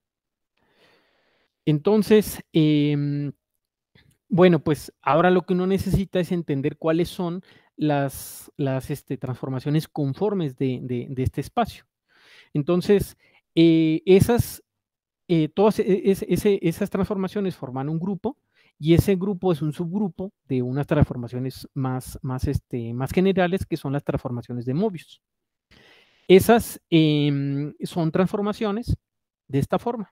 Entonces, bueno, pues ahora lo que uno necesita es entender cuáles son las transformaciones conformes de este espacio. Entonces, todas esas transformaciones forman un grupo, y ese grupo es un subgrupo de unas transformaciones más generales, que son las transformaciones de Möbius. Esas son transformaciones de esta forma.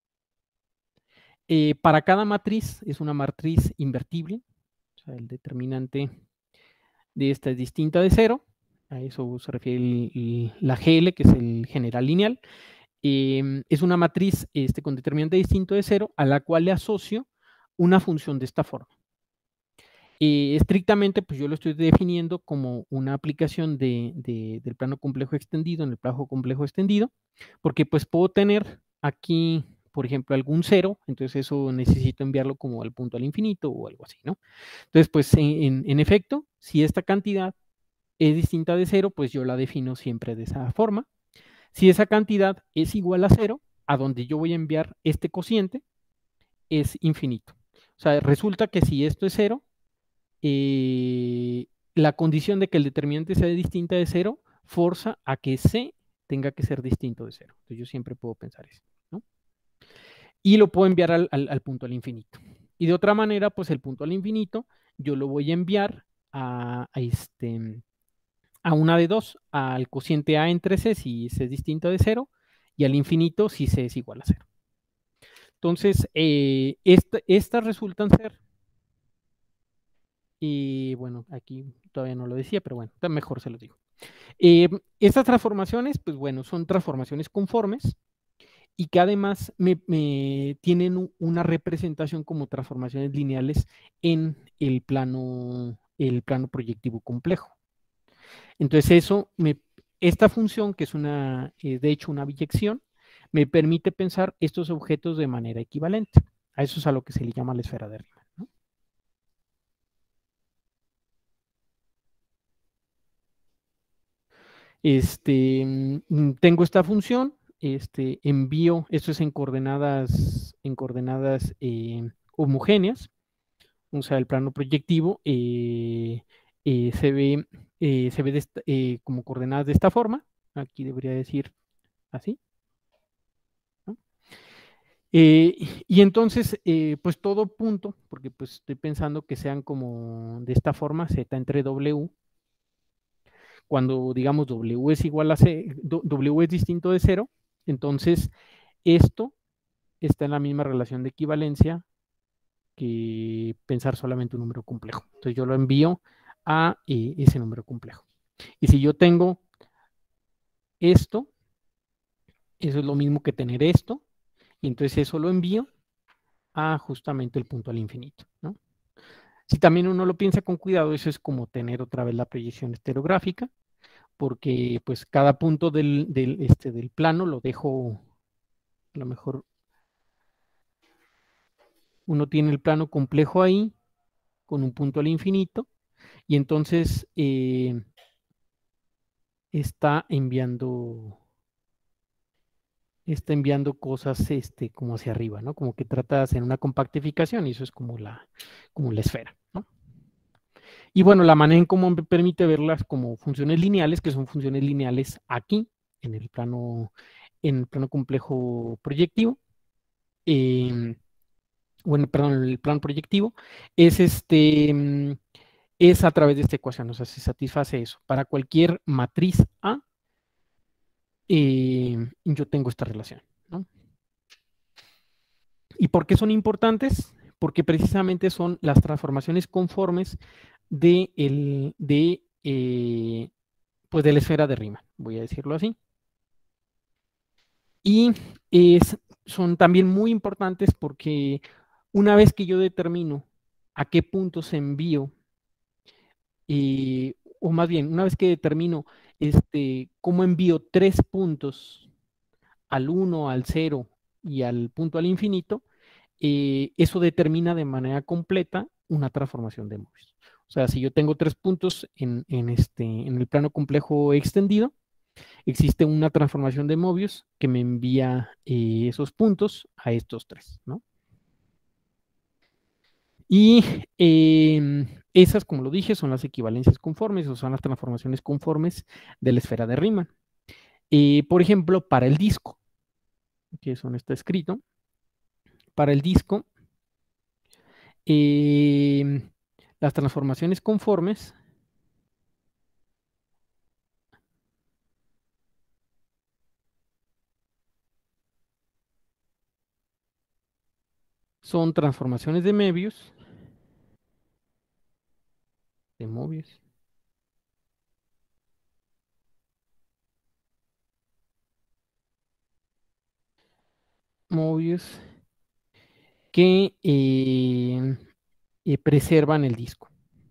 Para cada matriz, es una matriz invertible, o sea, el determinante de esta es distinta de 0, a eso se refiere la GL, que es el general lineal. Es una matriz con determinante distinto de 0, a la cual le asocio una función de esta forma. Estrictamente, pues yo lo estoy definiendo como una aplicación del plano complejo extendido en el plano complejo extendido, porque pues puedo tener aquí, por ejemplo, algún 0, entonces eso necesito enviarlo como al punto al infinito o algo así, ¿no? Entonces, pues en efecto, si esta cantidad es distinta de 0, pues yo la defino siempre de esa forma. Si esa cantidad es igual a 0, a donde yo voy a enviar este cociente es infinito. O sea, resulta que si esto es 0, la condición de que el determinante sea distinta de 0 forza a que C tenga que ser distinto de 0. Entonces yo siempre puedo pensar eso, ¿no? Y lo puedo enviar al punto al infinito. Y de otra manera, pues el punto al infinito yo lo voy a enviar a una de dos, al cociente A entre C si C es distinto de 0, y al infinito si C es igual a 0. Entonces, estas resultan ser, y bueno, aquí todavía no lo decía, pero bueno, mejor se los digo. Estas transformaciones, pues bueno, son transformaciones conformes, y que además me tienen una representación como transformaciones lineales en el plano proyectivo complejo. Entonces esta función, que es de hecho una biyección, me permite pensar estos objetos de manera equivalente. A eso es a lo que se le llama la esfera de Riemann, ¿no? Tengo esta función, envío, esto es en coordenadas homogéneas, o sea, el plano proyectivo se ve como coordenadas de esta forma. Aquí debería decir así, ¿no? Y entonces, pues todo punto, porque pues estoy pensando que sean como de esta forma, Z entre W, cuando digamos W es igual a C, W es distinto de 0, entonces esto está en la misma relación de equivalencia que pensar solamente un número complejo. Entonces yo lo envío a ese número complejo. Y si yo tengo esto, eso es lo mismo que tener esto, y entonces eso lo envío a justamente el punto al infinito, ¿no? Si también uno lo piensa con cuidado, eso es como tener otra vez la proyección estereográfica, porque pues cada punto del plano lo dejo, a lo mejor uno tiene el plano complejo ahí, con un punto al infinito, y entonces está enviando cosas como hacia arriba, ¿no? Como que trata de hacer una compactificación, y eso es como la esfera, ¿no? Y bueno, la manera en cómo me permite verlas como funciones lineales, que son funciones lineales aquí, en el plano complejo proyectivo, bueno, perdón, el plano proyectivo, es es a través de esta ecuación, o sea, se satisface eso. Para cualquier matriz A, yo tengo esta relación, ¿no? ¿Y por qué son importantes? Porque precisamente son las transformaciones conformes pues de la esfera de Riemann, voy a decirlo así. Y son también muy importantes porque una vez que yo determino a qué puntos envío, o más bien, una vez que determino cómo envío 3 puntos al 1, al 0 y al punto al infinito, eso determina de manera completa una transformación de Möbius. O sea, si yo tengo 3 puntos en el plano complejo extendido, existe una transformación de Möbius que me envía esos puntos a estos 3, ¿no? Y esas, como lo dije, son las equivalencias conformes o son las transformaciones conformes de la esfera de Riemann. Por ejemplo, para el disco, que eso no está escrito, para el disco, las transformaciones conformes son transformaciones de Möbius, Möbius que preservan el disco.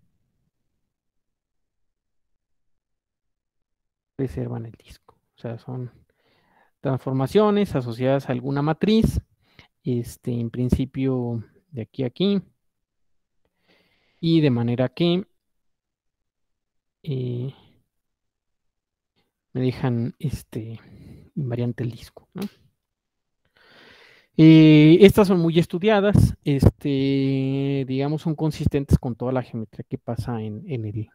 Preservan el disco. O sea, son transformaciones asociadas a alguna matriz, en principio de aquí a aquí, y de manera que me dejan invariante el disco, ¿no? Estas son muy estudiadas, digamos, son consistentes con toda la geometría que pasa en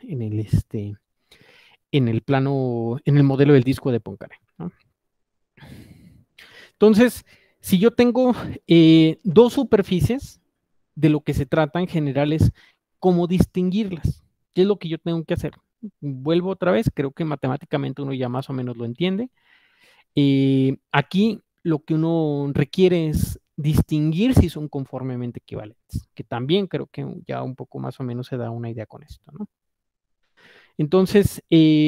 el plano, en el modelo del disco de Poincare, ¿no? Entonces, si yo tengo 2 superficies, de lo que se trata en general es cómo distinguirlas. ¿Qué es lo que yo tengo que hacer? Vuelvo otra vez, creo que matemáticamente uno ya más o menos lo entiende. Aquí lo que uno requiere es distinguir si son conformemente equivalentes, que también creo que ya un poco más o menos se da una idea con esto, ¿no? Entonces,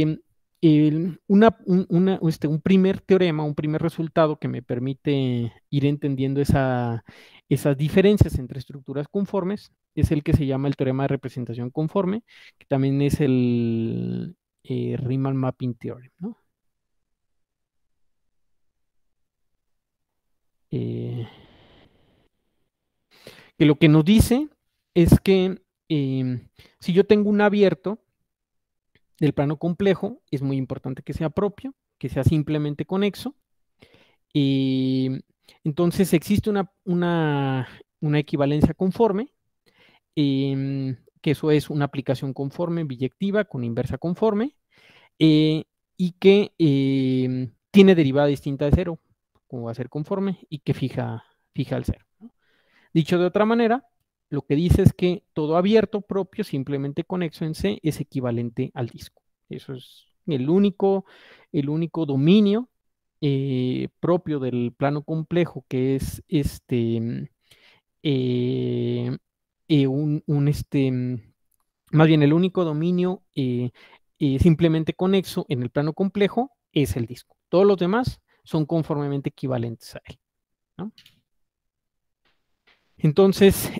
un primer teorema, un primer resultado que me permite ir entendiendo esas diferencias entre estructuras conformes es el que se llama el teorema de representación conforme, que también es el Riemann Mapping Theorem, ¿no? Que lo que nos dice es que si yo tengo un abierto del plano complejo, es muy importante que sea propio, que sea simplemente conexo. Entonces existe una equivalencia conforme, que eso es una aplicación conforme biyectiva con inversa conforme, y que tiene derivada distinta de cero, como va a ser conforme, y que fija el cero, ¿no? Dicho de otra manera, lo que dice es que todo abierto propio, simplemente conexo en C, es equivalente al disco. Eso es el único dominio propio del plano complejo, que es más bien el único dominio simplemente conexo en el plano complejo es el disco. Todos los demás son conformemente equivalentes a él, ¿no? Entonces,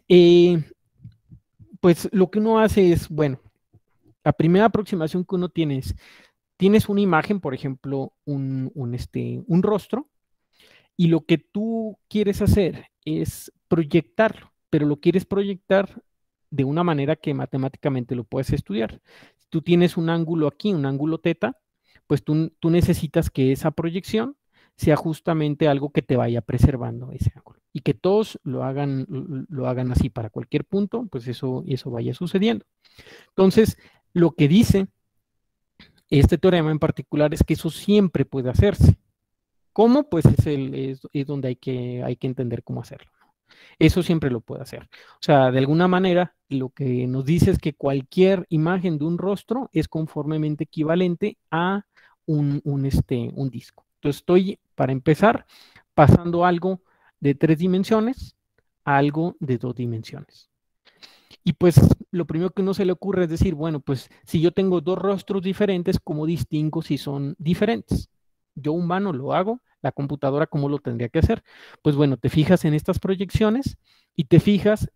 pues lo que uno hace es, bueno, la primera aproximación que uno tiene es, tienes una imagen, por ejemplo, un rostro, y lo que tú quieres hacer es proyectarlo, pero lo quieres proyectar de una manera que matemáticamente lo puedes estudiar. Si tú tienes un ángulo aquí, un ángulo teta, pues tú necesitas que esa proyección sea justamente algo que te vaya preservando ese ángulo. y que todos lo hagan así para cualquier punto, pues eso vaya sucediendo. Entonces, lo que dice este teorema en particular es que eso siempre puede hacerse. ¿Cómo? Pues es donde hay que entender cómo hacerlo. Eso siempre lo puede hacer. O sea, de alguna manera, lo que nos dice es que cualquier imagen de un rostro es conformemente equivalente a un disco. Entonces, estoy, para empezar, pasando algo de 3 dimensiones a algo de 2 dimensiones. Y pues lo primero que uno se le ocurre es decir, bueno, pues si yo tengo 2 rostros diferentes, ¿cómo distingo si son diferentes? Yo humano lo hago, la computadora cómo lo tendría que hacer. Pues bueno, te fijas en estas proyecciones y te fijas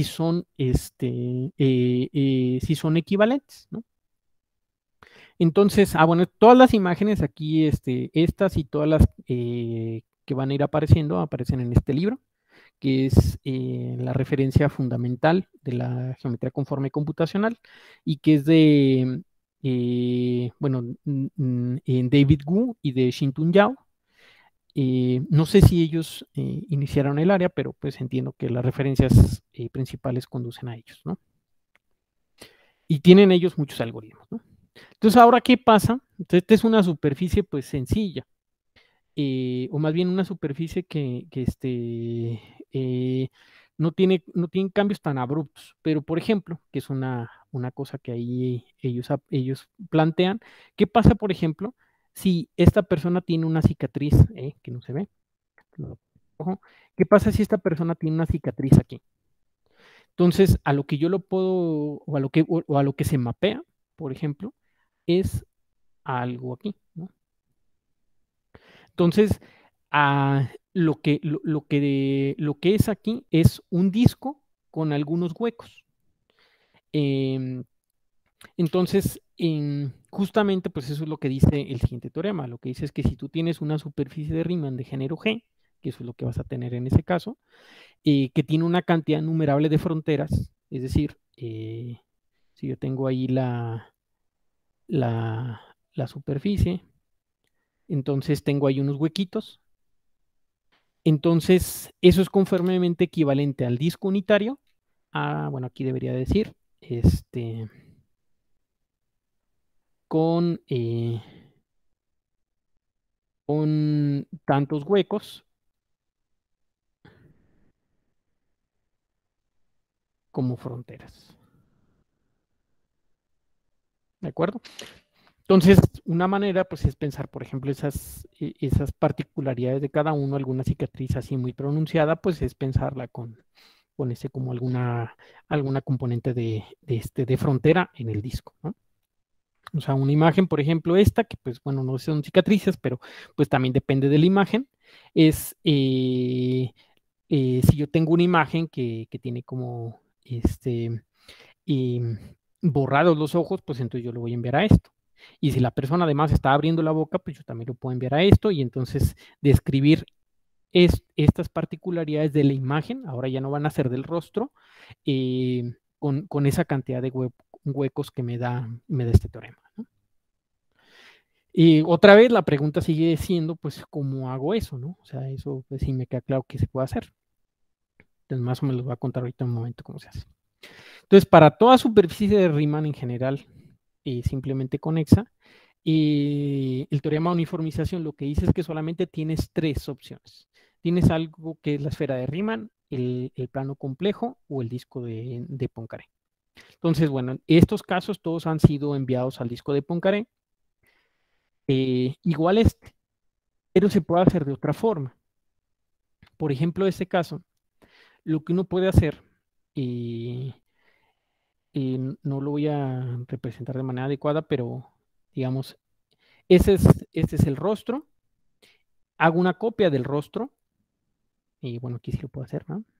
si son equivalentes, ¿no? Entonces, bueno, todas las imágenes aquí, estas y todas las que van a ir apareciendo, aparecen en este libro, que es la referencia fundamental de la geometría conforme computacional y que es de, bueno, en David Wu y de Shintun Yao. No sé si ellos iniciaron el área, pero pues entiendo que las referencias principales conducen a ellos, ¿no? Y tienen ellos muchos algoritmos, ¿no? Entonces, ahora, ¿qué pasa? Entonces, esta es una superficie pues sencilla, o más bien una superficie que no tiene cambios tan abruptos, pero por ejemplo, que es una cosa que ahí ellos plantean, ¿qué pasa, por ejemplo, si esta persona tiene una cicatriz, que no se ve? Ojo, ¿qué pasa si esta persona tiene una cicatriz aquí? Entonces, a lo que yo lo puedo, o a lo que se mapea, por ejemplo, es algo aquí, ¿no? Entonces, lo que es aquí es un disco con algunos huecos. Em, entonces, justamente, pues eso es lo que dice el siguiente teorema. Lo que dice es que si tú tienes una superficie de Riemann de género G, que eso es lo que vas a tener en ese caso, que tiene una cantidad innumerable de fronteras, es decir, si yo tengo ahí la superficie, entonces tengo ahí unos huequitos. Entonces, eso es conformemente equivalente al disco unitario. Bueno, aquí debería decir, con, con tantos huecos como fronteras. ¿De acuerdo? Entonces, una manera, pues, es pensar, por ejemplo, esas particularidades de cada uno, alguna cicatriz así muy pronunciada, pues es pensarla con como alguna componente de frontera en el disco, ¿no? O sea, una imagen, por ejemplo, esta, que pues bueno, no son cicatrices, pero pues también depende de la imagen, es si yo tengo una imagen que tiene como em, borrados los ojos, pues entonces yo lo voy a enviar a esto. Y si la persona además está abriendo la boca, pues yo también lo puedo enviar a esto y entonces describir estas particularidades de la imagen, ahora ya no van a ser del rostro, con esa cantidad de huecos que me da este teorema, ¿no? Y otra vez la pregunta sigue siendo, pues, ¿cómo hago eso, no? O sea, eso pues, sí me queda claro que se puede hacer. Entonces, más o menos lo voy a contar ahorita en un momento cómo se hace. Entonces, para toda superficie de Riemann en general, simplemente conexa, el teorema de uniformización lo que dice es que solamente tienes 3 opciones. Tienes algo que es la esfera de Riemann, el plano complejo o el disco de Poincaré. Entonces, bueno, estos casos todos han sido enviados al disco de Poincaré. Igual pero se puede hacer de otra forma. Por ejemplo, en este caso, lo que uno puede hacer, eh, no lo voy a representar de manera adecuada, pero digamos, ese es el rostro. Hago una copia del rostro. Y bueno, aquí sí lo puedo hacer, ¿no?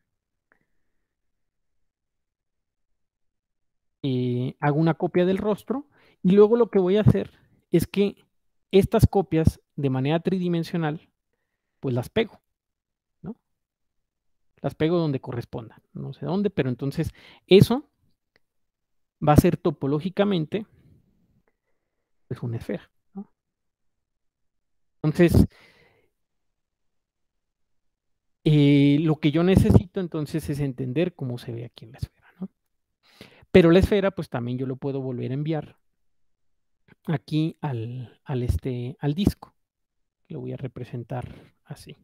Hago una copia del rostro y luego lo que voy a hacer es que estas copias de manera tridimensional, pues las pego, ¿no? Las pego donde correspondan, no sé dónde, pero entonces eso va a ser topológicamente pues una esfera, ¿no? Entonces, Lo que yo necesito entonces es entender cómo se ve aquí en la esfera, ¿no? Pero la esfera, pues también yo lo puedo volver a enviar aquí al disco. Lo voy a representar así.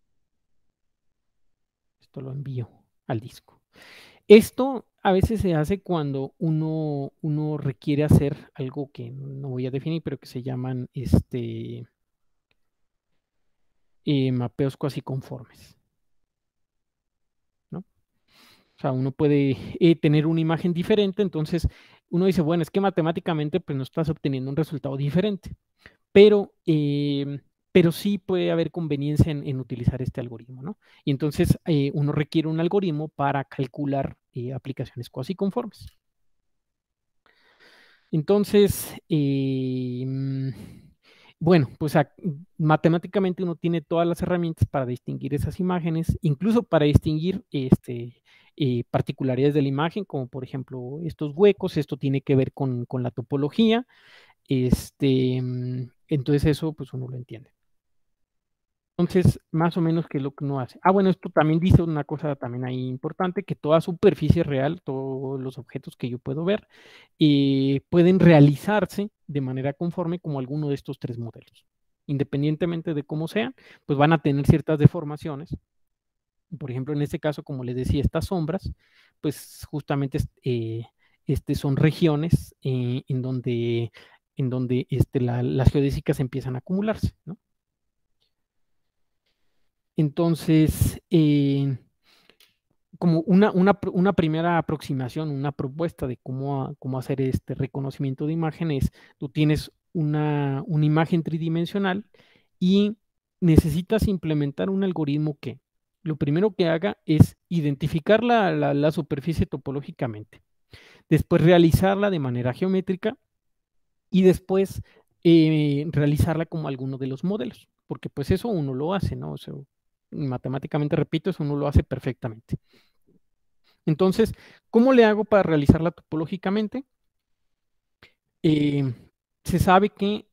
Esto lo envío al disco. Esto a veces se hace cuando uno requiere hacer algo que no voy a definir, pero que se llaman mapeos cuasi conformes, ¿no? O sea, uno puede tener una imagen diferente, entonces uno dice, bueno, es que matemáticamente pues no estás obteniendo un resultado diferente, pero sí puede haber conveniencia en utilizar este algoritmo, ¿no? Y entonces uno requiere un algoritmo para calcular aplicaciones cuasi conformes. Entonces, bueno, pues matemáticamente uno tiene todas las herramientas para distinguir esas imágenes, incluso para distinguir particularidades de la imagen, como por ejemplo estos huecos. Esto tiene que ver con la topología. Entonces eso pues uno lo entiende. Entonces, más o menos, ¿qué es lo que uno hace? Bueno, esto también dice una cosa también ahí importante, que toda superficie real, todos los objetos que yo puedo ver, pueden realizarse de manera conforme como alguno de estos tres modelos. Independientemente de cómo sean, pues van a tener ciertas deformaciones. Por ejemplo, en este caso, como les decía, estas sombras, pues justamente son regiones en donde las geodésicas empiezan a acumularse, ¿no? Entonces, como una primera aproximación, una propuesta de cómo hacer este reconocimiento de imágenes, tú tienes una imagen tridimensional y necesitas implementar un algoritmo que lo primero que haga es identificar la superficie topológicamente, después realizarla de manera geométrica y después realizarla como alguno de los modelos, porque pues eso uno lo hace, ¿no? O sea, matemáticamente, repito, eso uno lo hace perfectamente. Entonces, ¿cómo le hago para realizarla topológicamente? Se sabe que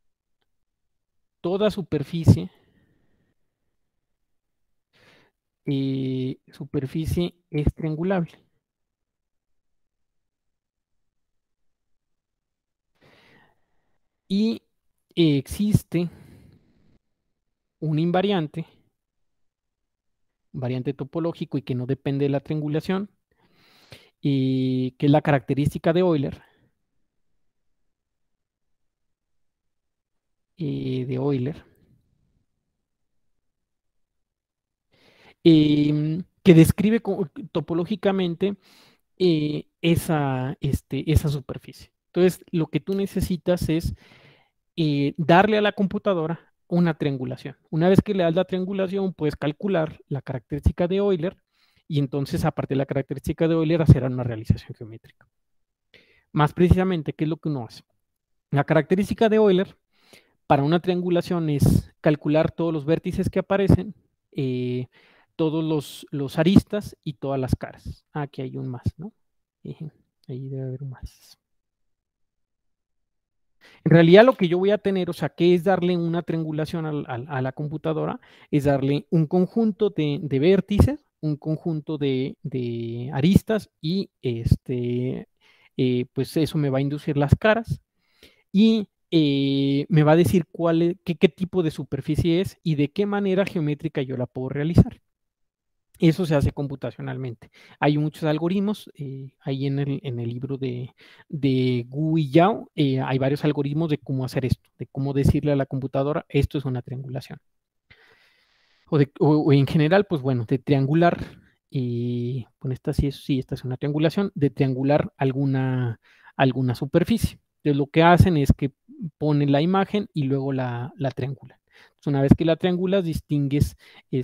toda superficie es triangulable. Y existe un invariante topológico y que no depende de la triangulación, que es la característica de Euler, que describe topológicamente esa superficie. Entonces, lo que tú necesitas es darle a la computadora una triangulación. Una vez que le das la triangulación, puedes calcular la característica de Euler y entonces, a partir de la característica de Euler, hacer una realización geométrica. Más precisamente, ¿qué es lo que uno hace? La característica de Euler para una triangulación es calcular todos los vértices que aparecen, todos los aristas y todas las caras. Aquí hay un más, ¿no? Ahí debe haber un más. En realidad lo que yo voy a tener, o sea, que es darle una triangulación a la computadora, es darle un conjunto de vértices, un conjunto de aristas y pues eso me va a inducir las caras y me va a decir qué tipo de superficie es y de qué manera geométrica yo la puedo realizar. Eso se hace computacionalmente. Hay muchos algoritmos, ahí en el libro de Gu y Yao, hay varios algoritmos de cómo hacer esto, de cómo decirle a la computadora, esto es una triangulación. O en general, pues bueno, de triangular, bueno, esta es una triangulación, de triangular alguna superficie. Entonces lo que hacen es que ponen la imagen y luego la triangulan. Entonces, una vez que la triangulas, distingues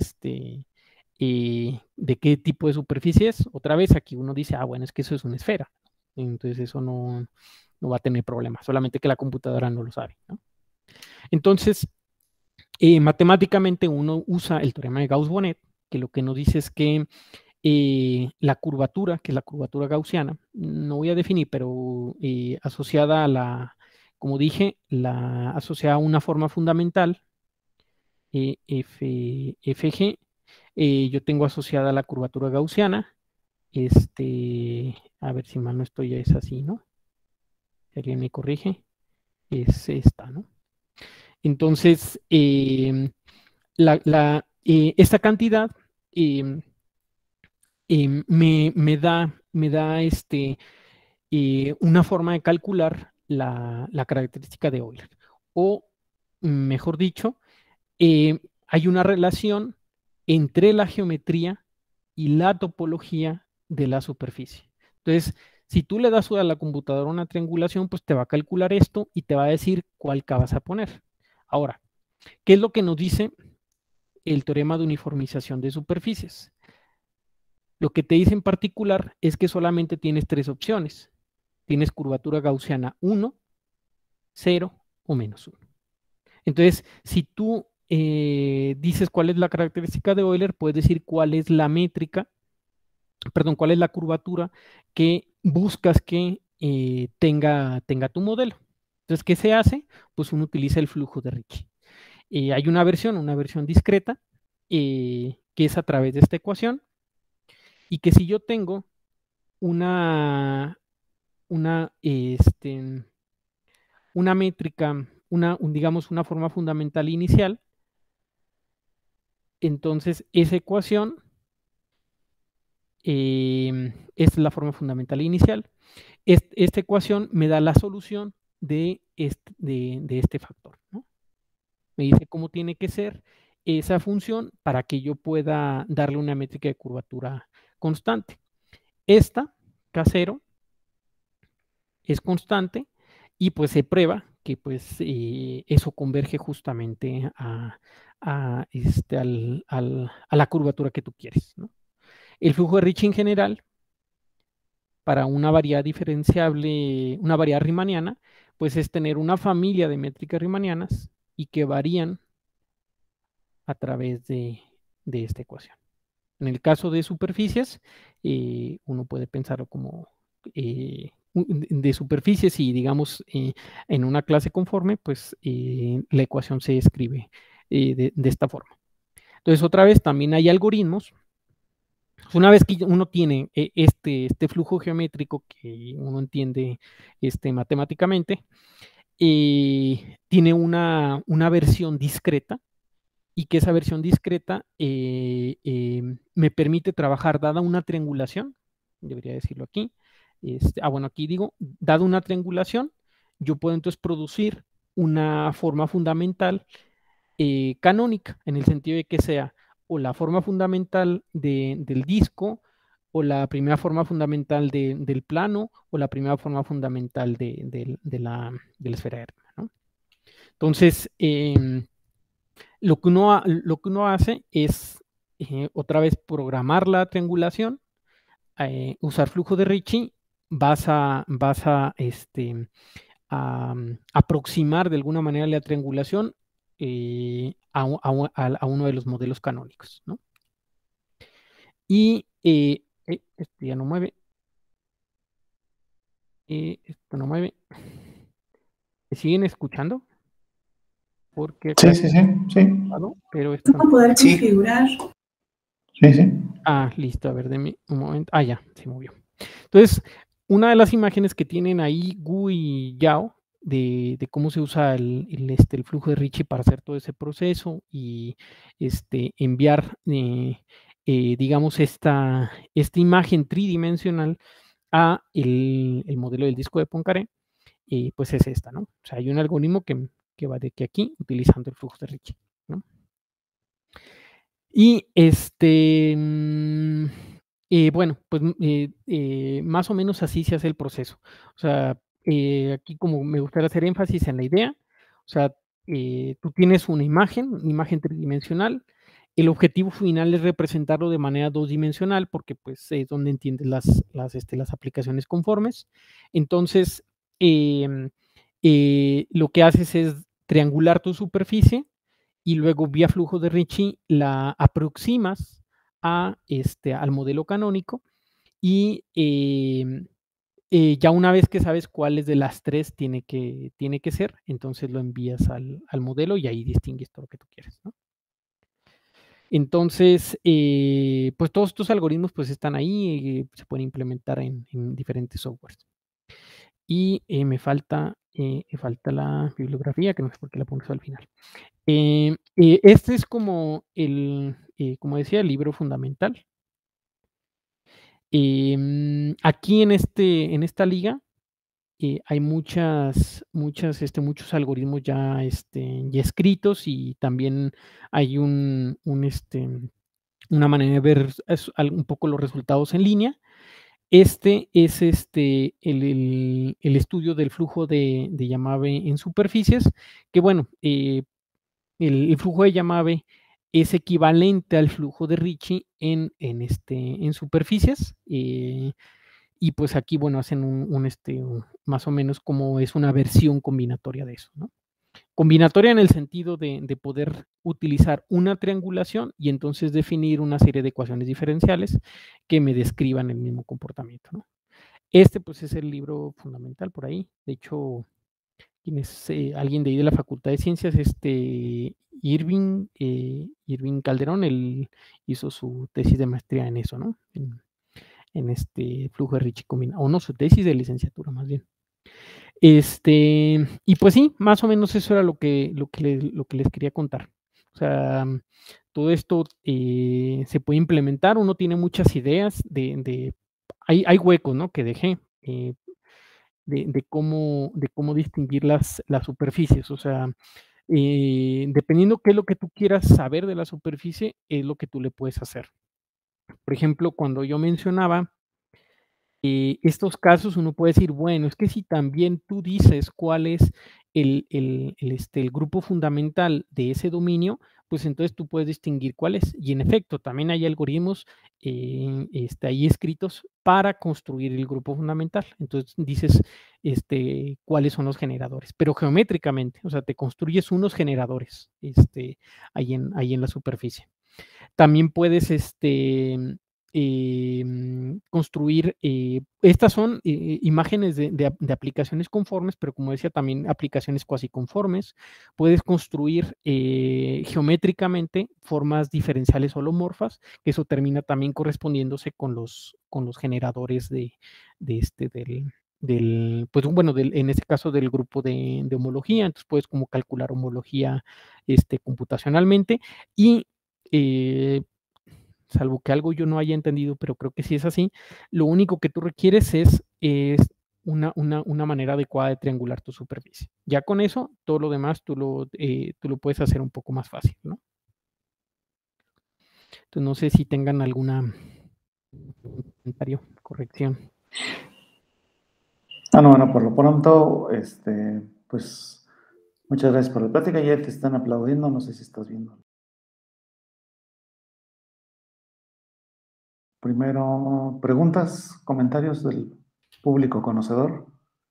de qué tipo de superficie es. Otra vez aquí uno dice, bueno, es que eso es una esfera. Entonces eso no va a tener problemas, solamente que la computadora no lo sabe, ¿no? Entonces, matemáticamente uno usa el teorema de Gauss-Bonnet, que lo que nos dice es que la curvatura, que es la curvatura gaussiana, no voy a definir, pero asociada como dije, asociada a una forma fundamental, FG, yo tengo asociada la curvatura gaussiana. A ver si mal no estoy, ya es así, ¿no? Si alguien me corrige, es esta, ¿no? Entonces, esta cantidad me da una forma de calcular la característica de Euler. O, mejor dicho, hay una relación entre la geometría y la topología de la superficie. Entonces, si tú le das a la computadora una triangulación, pues te va a calcular esto y te va a decir cuál K vas a poner. Ahora, ¿qué es lo que nos dice el teorema de uniformización de superficies? Lo que te dice en particular es que solamente tienes tres opciones. Tienes curvatura gaussiana 1, 0 o menos 1. Entonces, si tú dices cuál es la característica de Euler, puedes decir cuál es la métrica, perdón, cuál es la curvatura que buscas que tenga tu modelo. Entonces, ¿qué se hace? Pues uno utiliza el flujo de Ricci. Hay una versión discreta, que es a través de esta ecuación, y que si yo tengo una métrica, digamos, una forma fundamental inicial, entonces esa ecuación es la forma fundamental inicial. Esta ecuación me da la solución de este factor, ¿no? Me dice cómo tiene que ser esa función para que yo pueda darle una métrica de curvatura constante. Esta, K0, es constante y pues se prueba que pues eso converge justamente a la curvatura que tú quieres, ¿no? El flujo de Ricci en general, para una variedad diferenciable, una variedad riemanniana, pues es tener una familia de métricas riemannianas y que varían a través de esta ecuación. En el caso de superficies, uno puede pensarlo como de superficies y digamos en una clase conforme, pues la ecuación se escribe de esta forma. Entonces, otra vez, también hay algoritmos. Una vez que uno tiene este flujo geométrico que uno entiende matemáticamente, tiene una versión discreta, y que esa versión discreta me permite trabajar dada una triangulación, debería decirlo aquí. Bueno, aquí digo, dada una triangulación, yo puedo entonces producir una forma fundamental canónica, en el sentido de que sea o la forma fundamental del disco, o la primera forma fundamental del plano, o la primera forma fundamental de la esfera erma, ¿no? Entonces, lo que uno hace es otra vez programar la triangulación, usar flujo de Ricci, vas a aproximar de alguna manera la triangulación a uno de los modelos canónicos, ¿no? Y esto ya no mueve. Esto no mueve. ¿Me siguen escuchando? Porque Sí. pero esto ¿Cómo poder configurar? Sí. Listo, a ver, denme un momento. Ya, se movió. Entonces, una de las imágenes que tienen ahí Gu y Yao de cómo se usa el flujo de Ricci para hacer todo ese proceso y enviar, digamos, esta imagen tridimensional a el modelo del disco de Poincaré, pues es esta, ¿no? O sea, hay un algoritmo que va de aquí a aquí utilizando el flujo de Ricci, ¿no? Y bueno, pues más o menos así se hace el proceso. O sea, aquí como me gustaría hacer énfasis en la idea, o sea, tú tienes una imagen tridimensional. El objetivo final es representarlo de manera dos-dimensional, porque pues es donde entiendes las aplicaciones conformes. Entonces, lo que haces es triangular tu superficie y luego vía flujo de Ricci la aproximas al modelo canónico y ya una vez que sabes cuáles de las tres tiene que ser, entonces lo envías al modelo y ahí distingues todo lo que tú quieres, ¿no? Entonces, pues todos estos algoritmos pues están ahí, se pueden implementar en diferentes softwares. Y me falta la bibliografía, que no sé por qué la pongo al final. Este es como como decía, el libro fundamental. Aquí en esta liga hay muchos algoritmos ya escritos, y también hay una manera de ver un poco los resultados en línea. Este es el estudio del flujo de Yamave en superficies, que bueno, el flujo de Yamave es equivalente al flujo de Ricci en superficies. Y pues aquí, bueno, hacen más o menos como es una versión combinatoria de eso, ¿no? Combinatoria en el sentido de poder utilizar una triangulación y entonces definir una serie de ecuaciones diferenciales que me describan el mismo comportamiento, ¿no? Pues es el libro fundamental por ahí. De hecho, quien es alguien de ahí de la Facultad de Ciencias, Irving Calderón, él hizo su tesis de maestría en eso, ¿no? En este flujo de Ricci combinado, o no, su tesis de licenciatura más bien. Y pues sí, más o menos eso era lo que les quería contar. O sea, todo esto se puede implementar, uno tiene muchas ideas hay huecos, ¿no? Que dejé de cómo distinguir las superficies. O sea, dependiendo qué es lo que tú quieras saber de la superficie, es lo que tú le puedes hacer. Por ejemplo, cuando yo mencionaba estos casos, uno puede decir, bueno, es que si también tú dices cuál es el grupo fundamental de ese dominio, pues entonces tú puedes distinguir cuál es. Y en efecto, también hay algoritmos ahí escritos para construir el grupo fundamental. Entonces dices cuáles son los generadores, pero geométricamente, o sea, te construyes unos generadores ahí en la superficie. También puedes construir, estas son imágenes de aplicaciones conformes, pero como decía, también aplicaciones cuasi conformes. Puedes construir geométricamente formas diferenciales holomorfas, que eso termina también correspondiéndose con los generadores pues bueno, en este caso del grupo de homología. Entonces puedes como calcular homología computacionalmente, y salvo que algo yo no haya entendido, pero creo que sí es así, lo único que tú requieres es una manera adecuada de triangular tu superficie. Ya con eso, todo lo demás tú lo puedes hacer un poco más fácil, ¿no? Entonces, no sé si tengan algún comentario, corrección. Bueno, por lo pronto, pues muchas gracias por la plática. Ya te están aplaudiendo, no sé si estás viendo. Primero, preguntas, comentarios del público conocedor.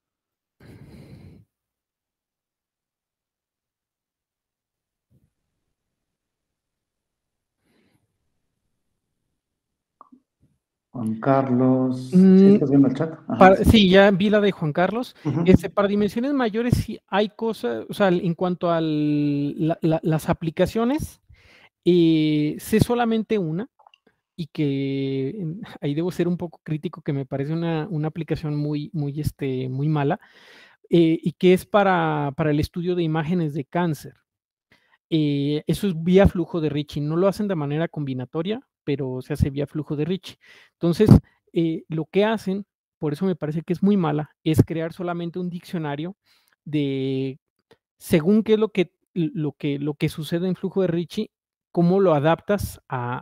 Juan Carlos, ¿sí estás viendo el chat? Ajá, sí. Sí, ya vi la de Juan Carlos. Uh-huh. Para dimensiones mayores sí hay cosas, o sea, en cuanto a las aplicaciones, sé solamente una, y que ahí debo ser un poco crítico, que me parece una aplicación muy mala, y que es para el estudio de imágenes de cáncer. Eso es vía flujo de Ricci. No lo hacen de manera combinatoria, pero se hace vía flujo de Ricci. Entonces, lo que hacen, por eso me parece que es muy mala, es crear solamente un diccionario de según qué es lo que sucede en flujo de Ricci, cómo lo adaptas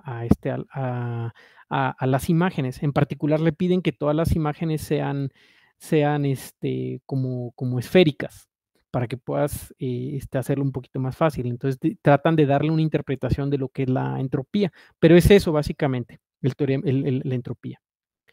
a las imágenes. En particular, le piden que todas las imágenes sean como esféricas, para que puedas hacerlo un poquito más fácil. Entonces, tratan de darle una interpretación de lo que es la entropía, pero es eso básicamente, la entropía.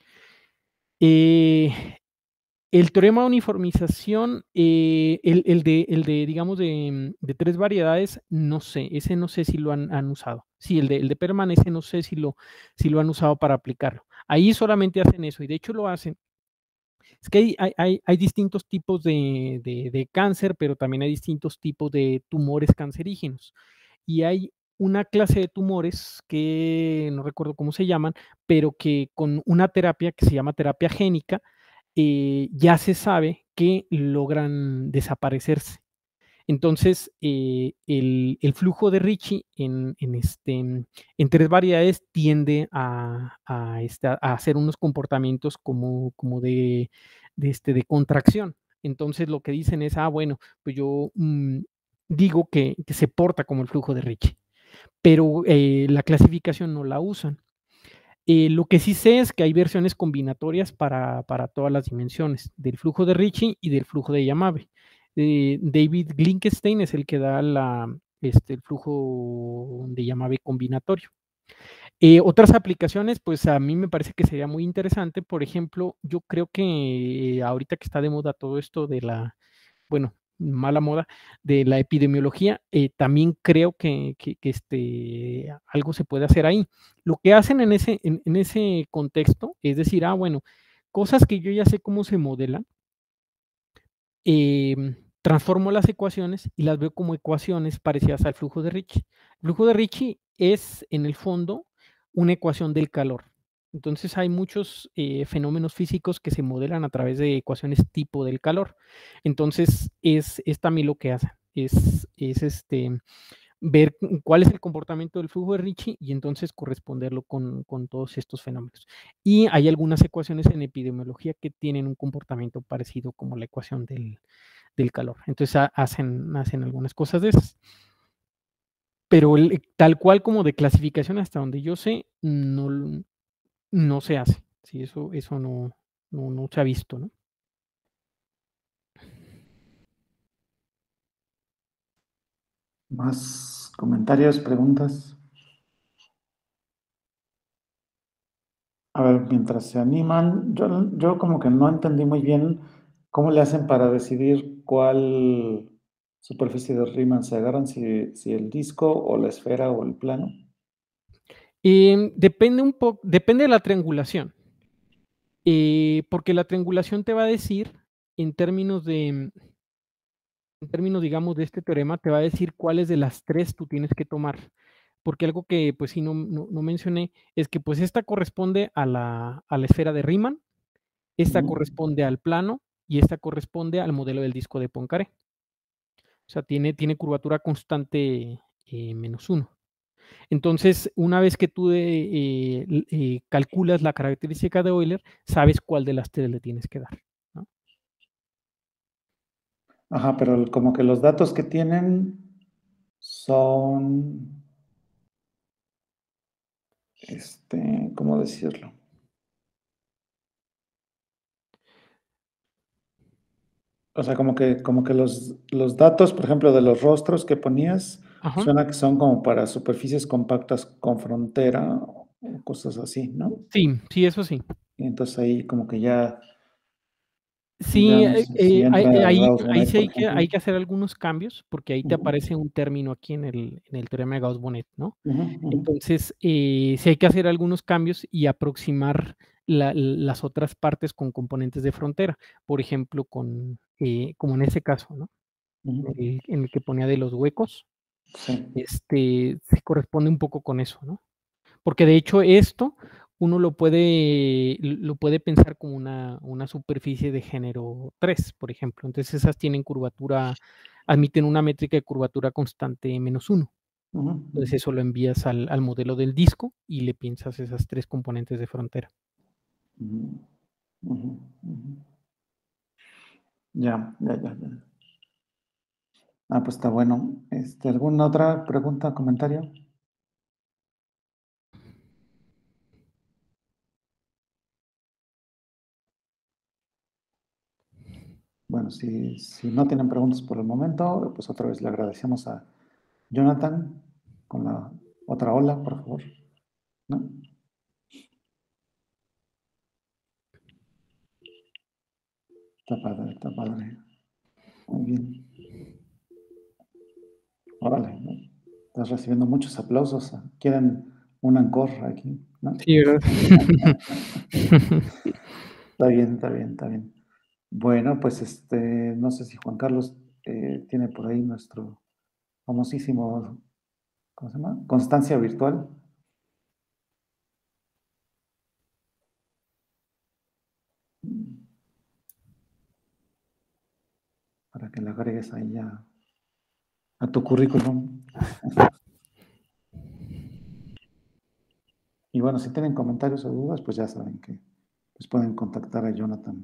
El teorema de uniformización, el de digamos, de tres variedades, no sé, ese no sé si lo han usado. Sí, el de Perman, ese no sé si lo han usado para aplicarlo. Ahí solamente hacen eso, y de hecho lo hacen. Es que hay distintos tipos de cáncer, pero también hay distintos tipos de tumores cancerígenos. Y hay una clase de tumores que no recuerdo cómo se llaman, pero que con una terapia que se llama terapia génica, ya se sabe que logran desaparecerse. Entonces, el flujo de Ricci en 3 variedades tiende a hacer unos comportamientos como de contracción. Entonces, lo que dicen es: "Ah, bueno, pues yo, digo que se porta como el flujo de Ricci", pero, la clasificación no la usan. Lo que sí sé es que hay versiones combinatorias para todas las dimensiones, del flujo de Ricci y del flujo de Yamabe. David Glinkenstein es el que da el flujo de Yamabe combinatorio. Otras aplicaciones, pues a mí me parece que sería muy interesante. Por ejemplo, yo creo que ahorita que está de moda todo esto de bueno, mala moda de la epidemiología, también creo que algo se puede hacer ahí. Lo que hacen en ese contexto es decir, bueno, cosas que yo ya sé cómo se modelan, transformo las ecuaciones y las veo como ecuaciones parecidas al flujo de Ricci. El flujo de Ricci es, en el fondo, una ecuación del calor. Entonces hay muchos fenómenos físicos que se modelan a través de ecuaciones tipo del calor. Entonces es también lo que hace, es ver cuál es el comportamiento del flujo de Ricci y entonces corresponderlo con todos estos fenómenos. Y hay algunas ecuaciones en epidemiología que tienen un comportamiento parecido como la ecuación del calor. Entonces hacen algunas cosas de esas. Pero tal cual como de clasificación hasta donde yo sé, no se hace. Sí, eso no se ha visto, ¿no? ¿Más comentarios, preguntas? A ver, mientras se animan, yo como que no entendí muy bien cómo le hacen para decidir cuál superficie de Riemann se agarran, si el disco o la esfera o el plano. Depende de la triangulación. Porque la triangulación te va a decir, en términos digamos, de este teorema, te va a decir cuáles de las 3 tú tienes que tomar. Porque algo que, pues sí, no mencioné, es que, pues, esta corresponde a la esfera de Riemann, esta Ujú, corresponde al plano y esta corresponde al modelo del disco de Poincaré. O sea, tiene curvatura constante, -1. Entonces, una vez que tú, calculas la característica de Euler, sabes cuál de las 3 le tienes que dar, ¿no? ajá, pero como que los datos que tienen son, ¿cómo decirlo? O sea, como que los datos, por ejemplo, de los rostros que ponías, Ajá. suena que son como para superficies compactas con frontera o cosas así, ¿no? Sí, sí, eso sí. Y entonces ahí como que ya Sí, no sé si entra ahí Gauss-Bonnet, sí por hay ejemplo. que hacer algunos cambios, porque ahí te Ujú, aparece un término aquí en el teorema de Gauss-Bonnet, ¿no? ujú, ujú, Entonces, sí hay que hacer algunos cambios y aproximar las otras partes con componentes de frontera. Por ejemplo, como en ese caso, ¿no? ujú. En el que ponía de los huecos, Sí. se corresponde un poco con eso, ¿no? Porque de hecho esto uno lo puede pensar como una superficie de género 3, por ejemplo. Entonces esas admiten una métrica de curvatura constante -1. Ujú, ujú, Entonces eso lo envías al modelo del disco y le piensas esas 3 componentes de frontera. ujú, ujú, ujú. Ya, ya, ya, ya. Ah, pues está bueno. ¿Alguna otra pregunta, comentario? Bueno, si no tienen preguntas por el momento, pues otra vez le agradecemos a Jonathan con la otra ola, por favor, ¿no? Está padre, está padre. Muy bien. Órale, ¿no? Estás recibiendo muchos aplausos. ¿Quieren un encore aquí? ¿No? Sí, ¿verdad? Está bien, está bien, está bien. Bueno, pues no sé si Juan Carlos tiene por ahí nuestro famosísimo ¿cómo se llama? Constancia virtual. Para que la agregues ahí a tu currículum. Y bueno, si tienen comentarios o dudas, pues ya saben que pues pueden contactar a Jonathan.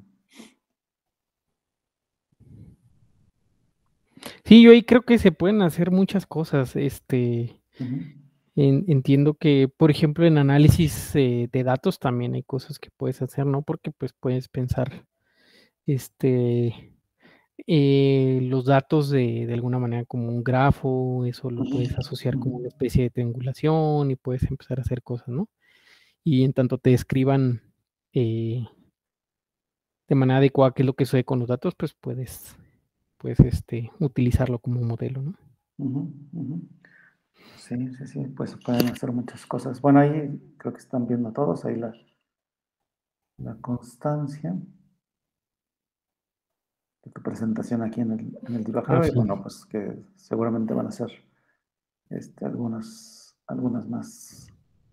Sí, yo ahí creo que se pueden hacer muchas cosas. Ujú, Entiendo que, por ejemplo, en análisis de datos también hay cosas que puedes hacer, ¿no? Porque pues puedes pensar este, los datos de alguna manera como un grafo, eso lo ujú, puedes asociar como ujú, una especie de triangulación y puedes empezar a hacer cosas, ¿no? Y en tanto te describan eh, de manera adecuada qué es lo que sucede con los datos, pues puedes utilizarlo como modelo, ¿no? ujú, ujú. Sí, sí, sí, pues pueden hacer muchas cosas. Bueno, ahí creo que están viendo todos, ahí la constancia de tu presentación aquí en el Ah, Divajeo y sí, bueno, pues que seguramente van a ser algunas más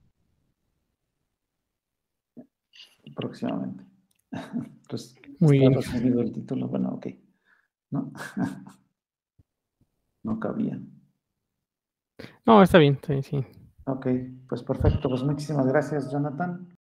próximamente. Pues muy está bien. resumido el título, bueno, ok, ¿no? No cabía. No, está bien, sí, sí. Ok, pues perfecto, pues muchísimas gracias, Jonathan.